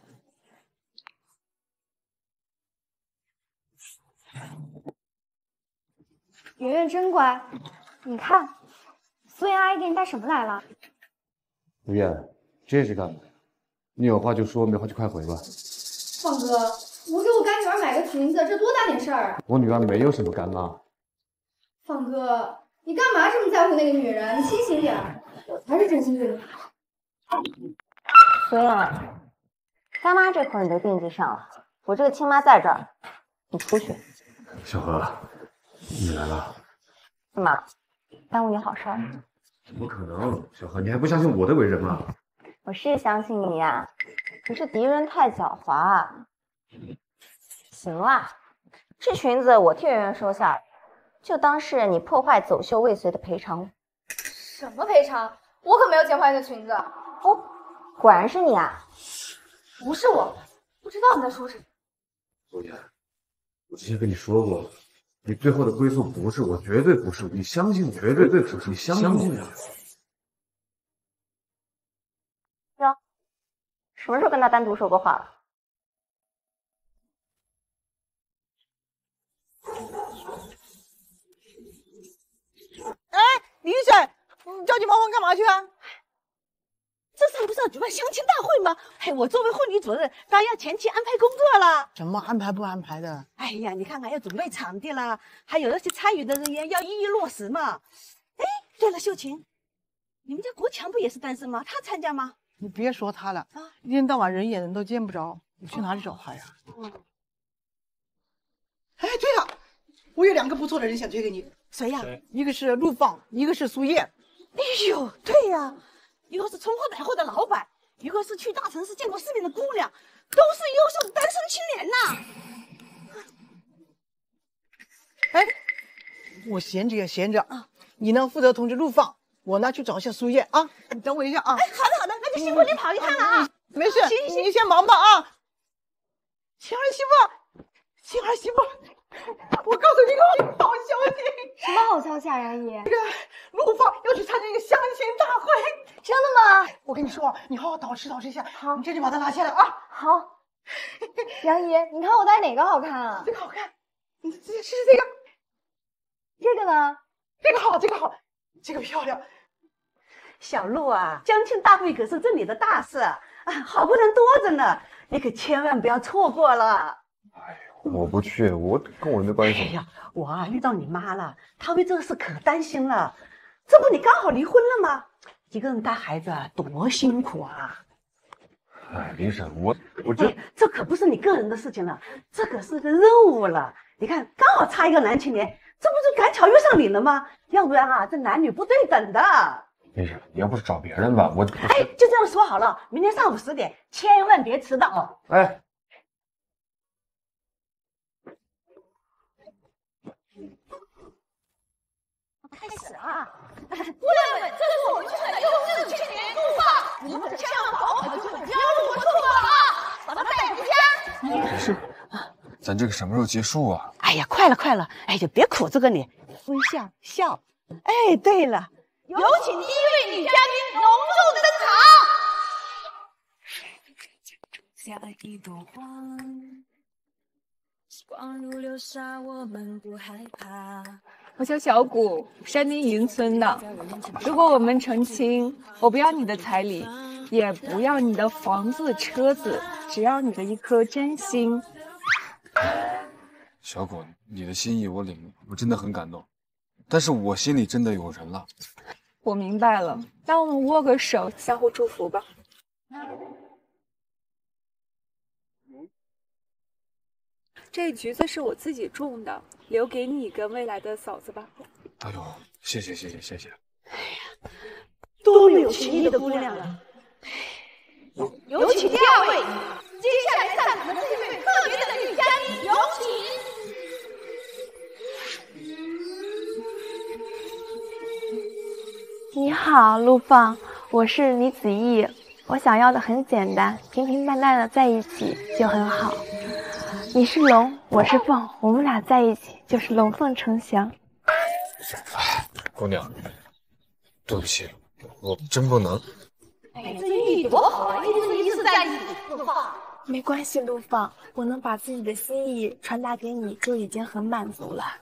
圆圆真乖，你看，苏妍阿姨给你带什么来了？ 如燕，这是干嘛？你有话就说，没话就快回吧。 放哥，我给我干女儿买个裙子，这多大点事儿啊！ 我女儿没有什么干妈。 放哥，你干嘛这么在乎那个女人？你清醒点儿，我才是真心对你好。 苏燕，干妈这口你都惦记上了，我这个亲妈在这儿，你出去。 小何，你来了。 怎么，耽误你好事儿？ 怎么可能？小何，你还不相信我的为人吗？ 我是相信你呀、啊，可是敌人太狡猾。行啦，这裙子我替圆圆收下了，就当是你破坏走秀未遂的赔偿。 什么赔偿？我可没有捡坏你的裙子。 哦，果然是你啊！ 不是我，不知道你在说什么。 苏妍，我之前跟你说过，你最后的归宿不是我，绝对不是我，你相信我，绝对对不是，你相信我。 哟，什么时候跟他单独说过话了？ 哎，林婶，你着急忙慌干嘛去啊？ 这次不是要举办相亲大会吗？哎，我作为婚礼主任，当然要前期安排工作了。 什么安排不安排的？ 哎呀，你看看，要准备场地啦，还有那些参与的人员要一一落实嘛。哎，对了，秀琴，你们家国强不也是单身吗？他参加吗？ 你别说他了，啊，一天到晚人眼人都见不着，你去哪里找他呀？嗯。哎，对了，我有两个不错的人想推给你。谁呀？一个是陆放，一个是苏燕。哎呦，对呀。一个是春花百货的老板，一个是去大城市见过世面的姑娘，都是优秀的单身青年呐。哎，我闲着也闲着啊，你呢负责通知陆放，我呢去找一下苏燕啊。你等我一下啊。哎，好的好的，那就辛苦你跑一趟了啊。没事，你先忙吧啊。亲儿媳妇，亲儿媳妇，我告诉你个好消息。 什么好消息啊，杨姨？ 这个陆放要去参加一个相亲大会。 真的吗？ 我跟你说，你好好捯饬捯饬一下，好，你这就把它拿下来啊。 好。杨姨，你看我戴哪个好看啊？ 这个好看，你试试这个。 这个呢？ 这个好，这个好，这个漂亮。 小陆啊，江庆大会可是这里的大事啊，好不人多着呢，你可千万不要错过了。 我不去，我跟我没关系。 哎呀，我啊遇到你妈了，她为这个事可担心了。这不你刚好离婚了吗？一个人带孩子啊，多辛苦啊！ 哎，李婶，我我这、 哎、这可不是你个人的事情了，这可是个任务了。你看，刚好差一个男青年，这不就赶巧遇上你了吗？要不然啊，这男女不对等的。 李婶，你要不是找别人吧，我哎，就这样说好了，明天上午十点，千万别迟到。 哎。 开始啊！姑娘们，这是我们村的优质青年陆放，你们可千万保好机会，不要让我错过了啊！把他带回家。 是，咱这个什么时候结束啊？ 哎呀，快了快了！哎呀，别苦这个你，微笑笑。哎，对了， 有请第一位女嘉宾隆重登场。 下一朵花，光如流沙，我们不害怕。 我叫小谷，山林云村的。如果我们成亲，我不要你的彩礼，也不要你的房子、车子，只要你的一颗真心。 小谷，你的心意我领了，我真的很感动，但是我心里真的有人了。 我明白了，让我们握个手，相互祝福吧。这橘子是我自己种的，留给你跟未来的嫂子吧。 哎呦，谢谢谢谢谢谢！ 多么有情义的姑娘啊！ 有请第二位，接下来上场的这位特别的女嘉宾，有请。你好，陆放，我是李子毅。我想要的很简单，平平淡淡的在一起就很好。你是龙，我是凤，我们俩在一起就是龙凤呈祥。 姑娘，对不起，我真不能。 哎，这寓意多好啊！一生一世在一起，陆放。 没关系，陆放，我能把自己的心意传达给你，就已经很满足了。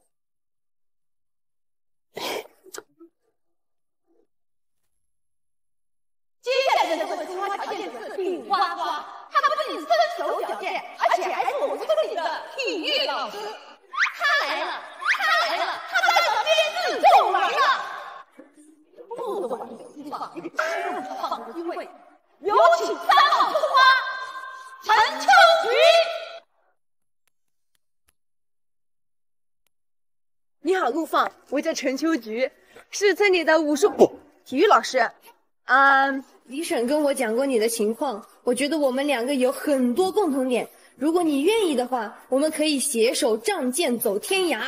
接下来的这位青花条件是李花花，她不仅身手矫健，而且还是我们村里的体育老师。她来了，她来了，她带着鞭子就来了。不能往这个地方，一个千万不要放过机会。有请三号春花陈秋菊。 你好，陆放，我叫陈秋菊，是村里的武术体育老师。嗯，李婶跟我讲过你的情况，我觉得我们两个有很多共同点。如果你愿意的话，我们可以携手仗剑走天涯。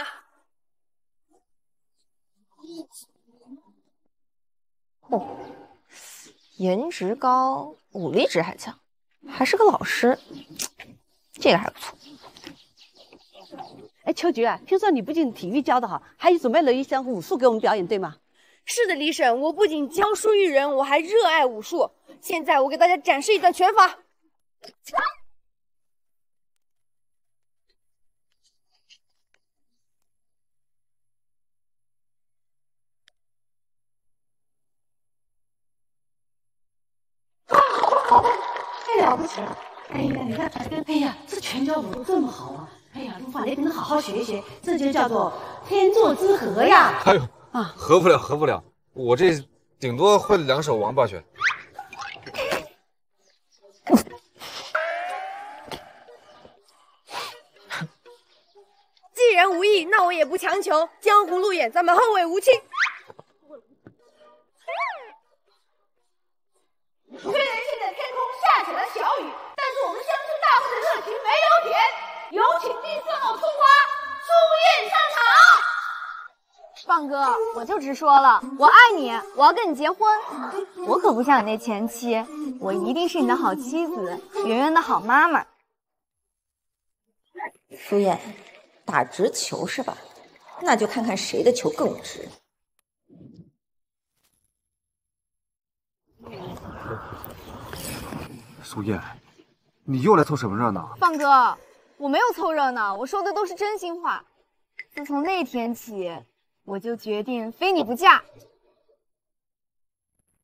哦，颜值高，武力值还强，还是个老师，这个还不错。 哎，秋菊啊，听说你不仅体育教得好，还准备了一项武术给我们表演，对吗？ 是的，李婶，我不仅教书育人，我还热爱武术。现在我给大家展示一段拳法。 太了不起了！哎呀，你看，哎呀，这拳脚武术这么好啊！哎呀，陆放，你跟他好好学一学，这就叫做天作之合呀！ 哎呦，啊，合不了，合不了，我这顶多会两手王八拳。 既然无意，那我也不强求。江湖路远，咱们后会无期。 虽然现在天空下起了小雨，但是我们乡村大会的热情没有减。有请第四号春花苏燕上场。 放哥，我就直说了，我爱你，我要跟你结婚。我可不像你那前妻，我一定是你的好妻子，圆圆的好妈妈。 苏燕，打直球是吧？那就看看谁的球更直。 苏燕，你又来凑什么热闹？ 放哥，我没有凑热闹，我说的都是真心话。自从那天起，我就决定非你不嫁。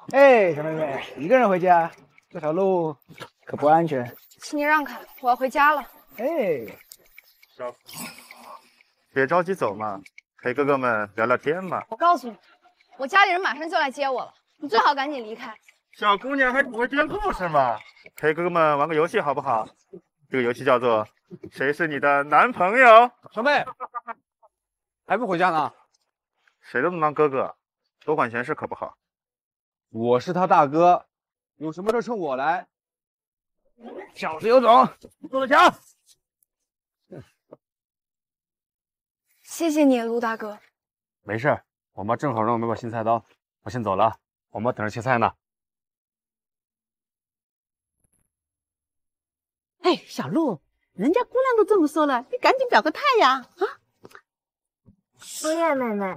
哎，小妹妹，一个人回家，这条路可不安全。 请你让开，我要回家了。 哎， 小，别着急走嘛，陪哥哥们聊聊天嘛。 我告诉你，我家里人马上就来接我了，你最好赶紧离开。 小姑娘还不会编故事吗？陪哥哥们玩个游戏好不好？这个游戏叫做“谁是你的男朋友”。 小妹，还不回家呢？ 谁都能当哥哥，多管闲事可不好。 我是他大哥，有什么事冲我来。小子有种，坐着瞧。 谢谢你，陆大哥。 没事，我妈正好让我买把新菜刀，我先走了，我妈等着切菜呢。 哎，小陆，人家姑娘都这么说了，你赶紧表个态呀！啊， 苏叶妹妹，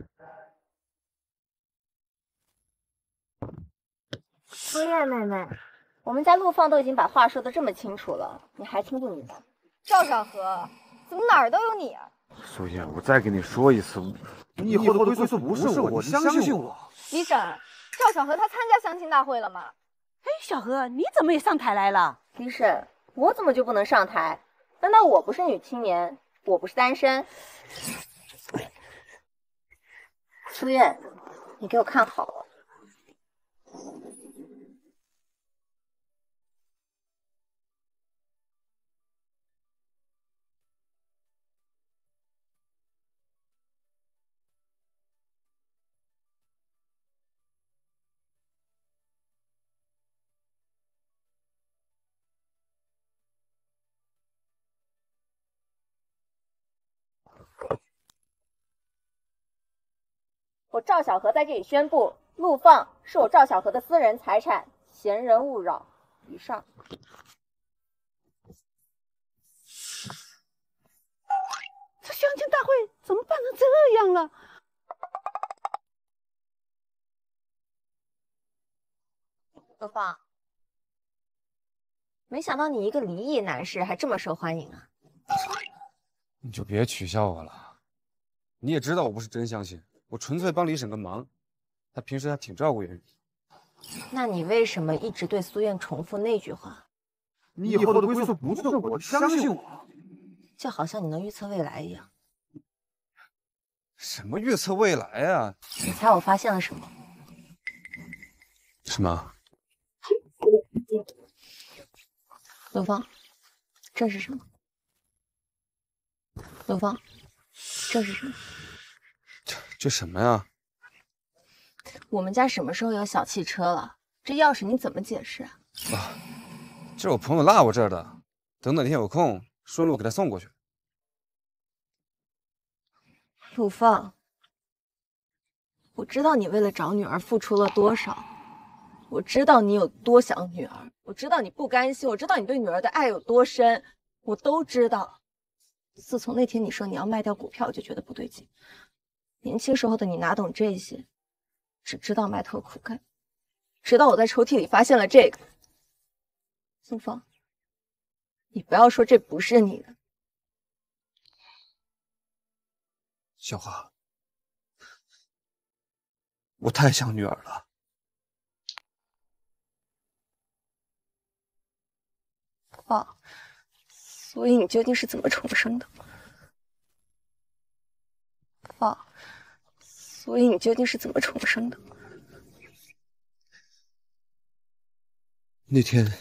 苏叶妹妹， 我们家陆放都已经把话说得这么清楚了，你还听不明白？ 赵小荷，怎么哪儿都有你啊？ 苏叶，我再跟你说一次，你以后的归宿不是我，你相信我。 李婶，赵小荷她参加相亲大会了吗？ 哎，小荷，你怎么也上台来了？ 李婶，我怎么就不能上台？难道我不是女青年，我不是单身？苏叶，你给我看好了。我赵小荷在这里宣布，陆放是我赵小荷的私人财产，闲人勿扰。以上。 这相亲大会怎么办成这样了？ 陆放，没想到你一个离异男士还这么受欢迎啊！ 你就别取笑我了，你也知道我不是真相信。我纯粹帮李婶个忙，她平时还挺照顾人。 那你为什么一直对苏燕重复那句话？ 你以后的归宿不是我，相信我。 就好像你能预测未来一样。 什么预测未来啊？ 你猜我发现了什么？ 什么？ 陆放，这是什么？陆放，这是什么？ 这什么呀？ 我们家什么时候有小汽车了？这钥匙你怎么解释啊？ 啊，这是我朋友落我这儿的，等哪天有空，顺路给他送过去。 陆放，我知道你为了找女儿付出了多少，我知道你有多想女儿，我知道你不甘心，我知道你对女儿的爱有多深，我都知道。自从那天你说你要卖掉股票，我就觉得不对劲。年轻时候的你哪懂这些，只知道埋头苦干。直到我在抽屉里发现了这个，陆放，你不要说这不是你的。 小花，我太想女儿了。 哦，所以你究竟是怎么重生的？哦，所以你究竟是怎么重生的？ 那天，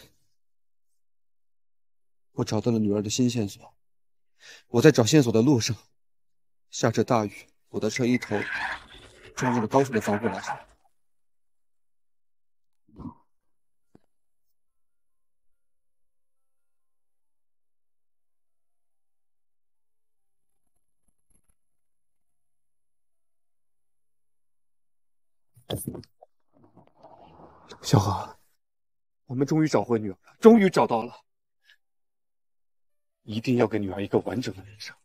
我找到了女儿的新线索。我在找线索的路上，下着大雨，我的车一头撞入了高速的防护栏上。小何，我们终于找回女儿了，终于找到了。一定要给女儿一个完整的人生。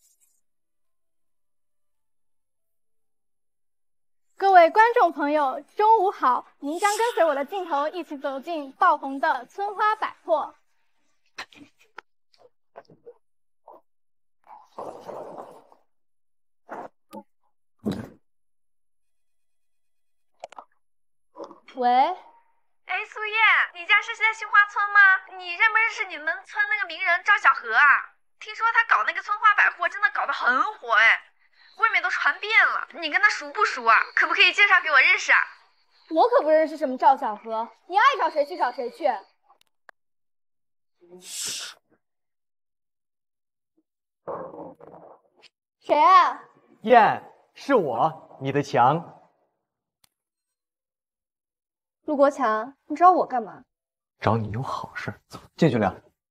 各位观众朋友，中午好！您将跟随我的镜头一起走进爆红的村花百货。 喂， 哎，苏叶，你家是在杏花村吗？你认不认识你们村那个名人赵小河啊？听说他搞那个村花百货真的搞得很火哎，外面都传遍了。你跟他熟不熟啊？可不可以介绍给我认识啊？ 我可不认识什么赵小河，你爱找谁去找谁去。谁啊？ 燕，是我，你的强。 陆国强，你找我干嘛？ 找你有好事，走进去聊。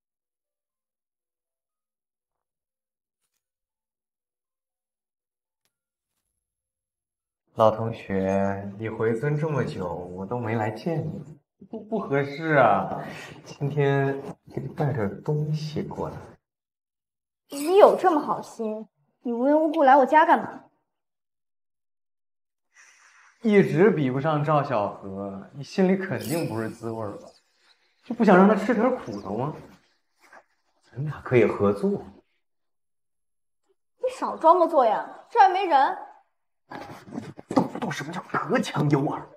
老同学，你回村这么久，我都没来见你，不不合适啊。今天给你带点东西过来。 你有这么好心？你无缘无故来我家干嘛？ 一直比不上赵小河，你心里肯定不是滋味吧？就不想让他吃点苦头吗？咱俩可以合作。 你少装模作样，这儿没人。 懂不懂什么叫隔墙有耳？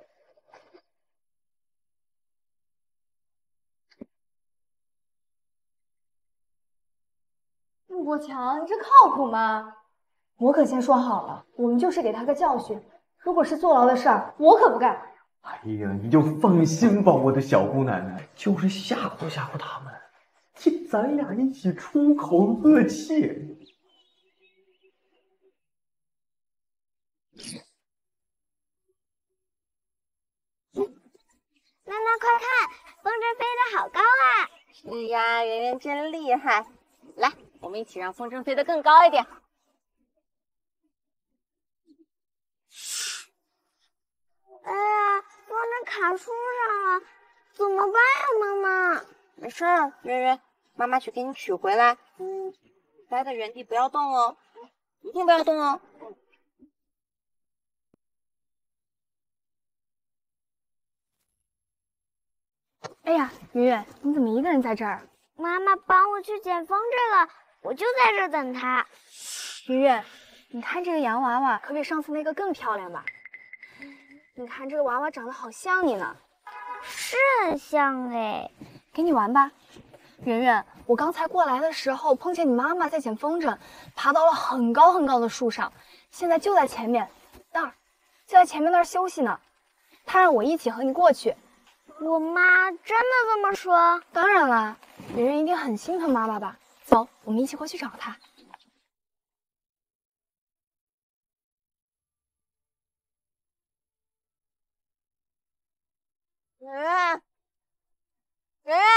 陆国强，你这靠谱吗？我可先说好了，我们就是给他个教训。如果是坐牢的事儿，我可不干。 哎呀，你就放心吧，我的小姑奶奶，就是吓唬吓唬他们，替咱俩一起出口恶气。 妈妈，快看，风筝飞得好高啊！ 是呀，圆圆真厉害。来，我们一起让风筝飞得更高一点。 哎呀，风筝卡树上了，怎么办呀，妈妈？ 没事儿，圆圆，妈妈去给你取回来。嗯，待在原地不要动哦，一定不要动哦。 哎呀，圆圆，你怎么一个人在这儿？ 妈妈帮我去捡风筝了，我就在这等她。 圆圆，你看这个洋娃娃，可比上次那个更漂亮吧？你看这个娃娃长得好像你呢。 是很像哎。 给你玩吧。圆圆，我刚才过来的时候碰见你妈妈在捡风筝，爬到了很高很高的树上，现在就在前面那儿，就在前面那儿休息呢。她让我一起和你过去。 我妈真的这么说？ 当然啦，圆圆一定很心疼妈妈吧？走，我们一起过去找她。 圆圆，圆圆，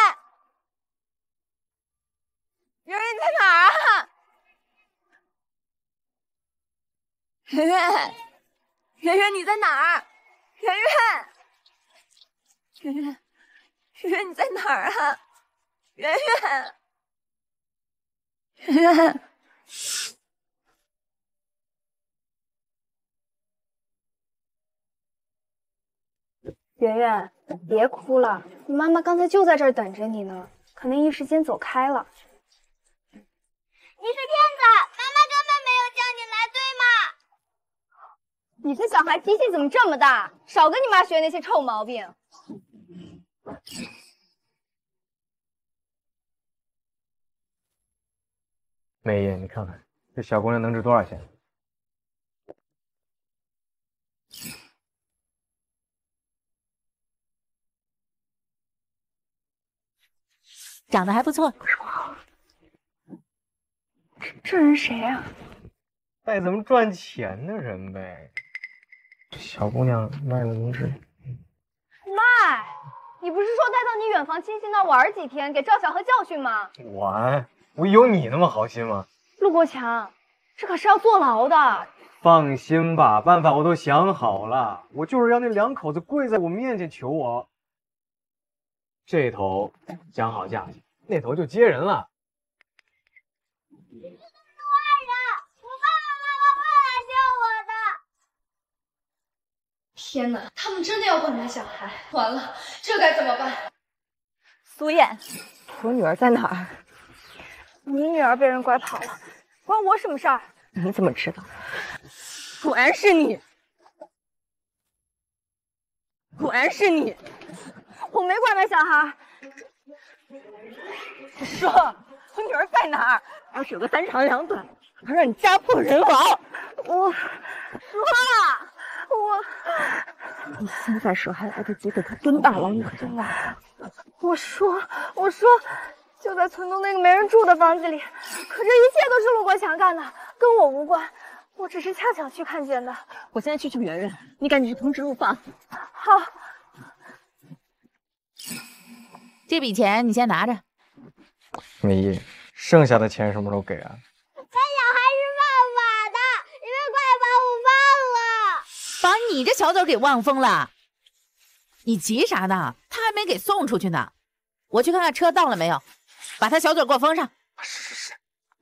圆圆你在哪儿啊？圆圆，圆圆你在哪儿？圆圆。圆圆，圆圆你在哪儿啊？圆圆，圆圆， 圆圆，别哭了，你妈妈刚才就在这儿等着你呢，可能一时间走开了。 你是骗子，妈妈根本没有叫你来，对吗？ 你这小孩脾气怎么这么大？少跟你妈学那些臭毛病。 梅爷，你看看这小姑娘能值多少钱？ 长得还不错。 这这人谁啊？ 带咱们赚钱的人呗。这小姑娘卖的能值？ 卖？你不是说带到你远房亲戚那玩几天，给赵小河教训吗？ 玩？我有你那么好心吗？ 陆国强，这可是要坐牢的。 放心吧，办法我都想好了，我就是让那两口子跪在我面前求我。这头讲好价钱，那头就接人了。 你是坏人，我爸爸妈妈会来救我的。 天哪，他们真的要拐卖小孩，完了，这该怎么办？ 苏燕， 我女儿在哪儿？你女儿被人拐跑了，关我什么事儿？ 你怎么知道？ 果然是你！ 果然是你！我没拐卖小孩。说，我女儿在哪儿？要是有个三长两短，还让你家破人亡！我说啊，我你现在说还来得及，等他蹲大牢，你可就晚了。我说，我说，就在村东那个没人住的房子里，可这一切都是陆国强干的，跟我无关。我只是恰巧去看见的。我现在去救圆圆，你赶紧去通知陆放。好。 这笔钱你先拿着。 美姨，剩下的钱什么时候给啊？ 骗小孩是犯法的，你们快把我放了！ 把你这小嘴给忘疯了！你急啥呢？他还没给送出去呢。我去看看车到了没有，把他小嘴给我封上。 是是是。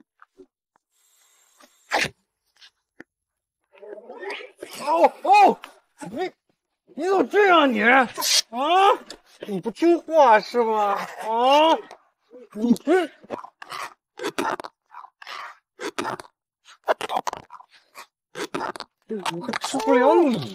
哦哦，你你怎么这样你？啊，你不听话是吗？啊，你这，我可吃不了你。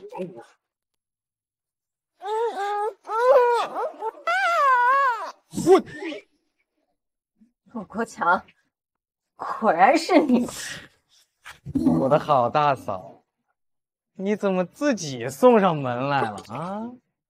我， 陆国强，果然是你！ 我的好大嫂。你怎么自己送上门来了啊？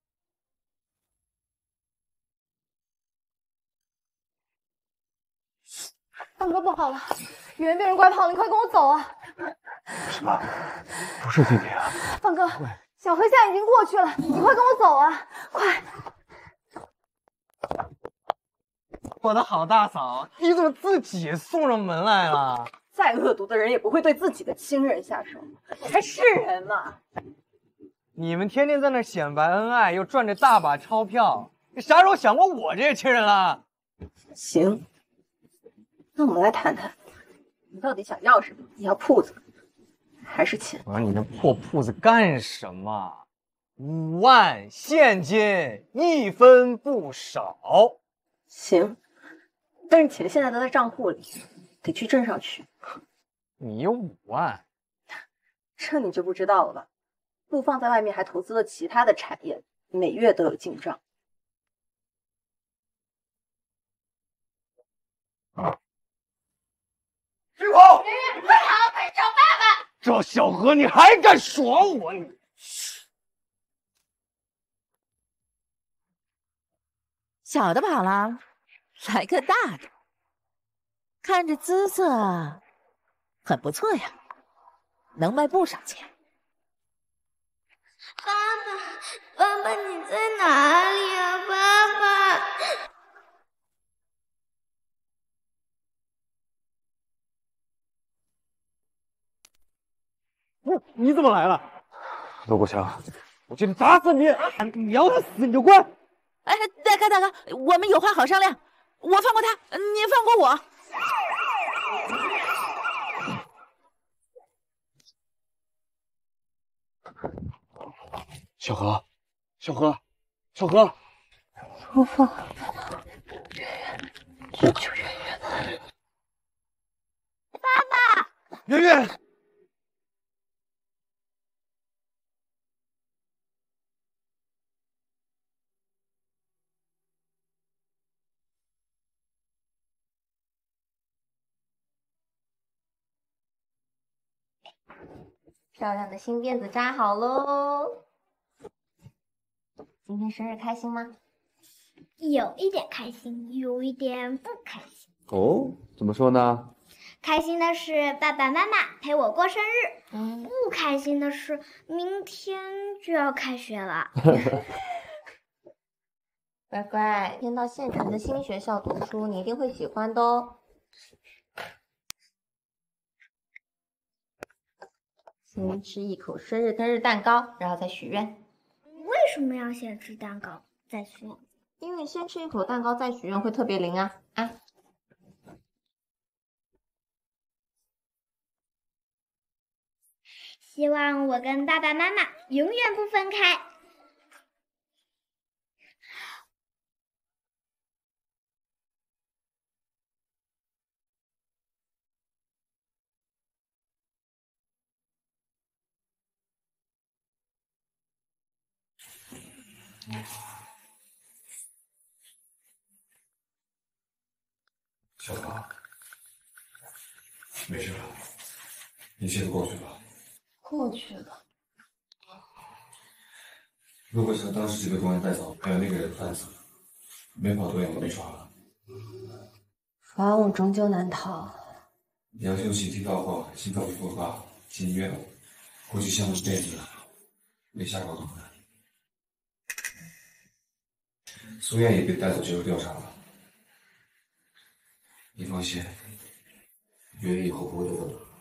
放哥，不好了，圆圆被人拐跑了，你快跟我走啊！ 什么？不是弟弟啊！ 放哥，小黑现在已经过去了，你快跟我走啊！快！ 我的好大嫂，你怎么自己送上门来了？ 再恶毒的人也不会对自己的亲人下手，你还是人吗？ 你们天天在那显摆恩爱，又赚着大把钞票，你啥时候想过我这些亲人了？ 行，那我们来谈谈，你到底想要什么？你要铺子，还是钱？ 我要你那破铺子干什么？五万现金，一分不少。 行，但是钱现在都在账户里，得去镇上取。 你有五万， 这你就不知道了吧？陆放在外面还投资了其他的产业，每月都有进账。 志鹏， 圆圆，快逃，快找爸爸！ 赵小河，你还敢爽我？你小的跑了，来个大的，看着姿色很不错呀，能卖不少钱。 爸爸，爸爸你在哪里啊？爸爸！ 不，你怎么来了？陆国强，我今天打死你！你要他死你就滚！ 哎，大哥大哥，我们有话好商量，我放过他，你放过我。 小何，小何，小何， 陆放，圆圆，救救圆圆！ 爸爸， 圆圆。 漂亮的新辫子扎好喽！今天生日开心吗？ 有一点开心，有一点不开心。 哦，怎么说呢？ 开心的是爸爸妈妈陪我过生日，嗯、不开心的是明天就要开学了。 乖乖，先到县城的新学校读书，你一定会喜欢的哦。先吃一口生日生日蛋糕，然后再许愿。 为什么要先吃蛋糕再许愿？ 因为先吃一口蛋糕再许愿会特别灵啊啊！ 希望我跟爸爸妈妈永远不分开。 小华，没事了，一切都过去了。 过去了。 如果像当时这个公安带走，还有那个人贩子，没跑多远就被抓了。 法网终究难逃。 杨秀喜听到后，心跳比复发，进医院了。估计项目这次没下过毒的。苏燕也被带走接受调查了。你放心，月月以后不会有的。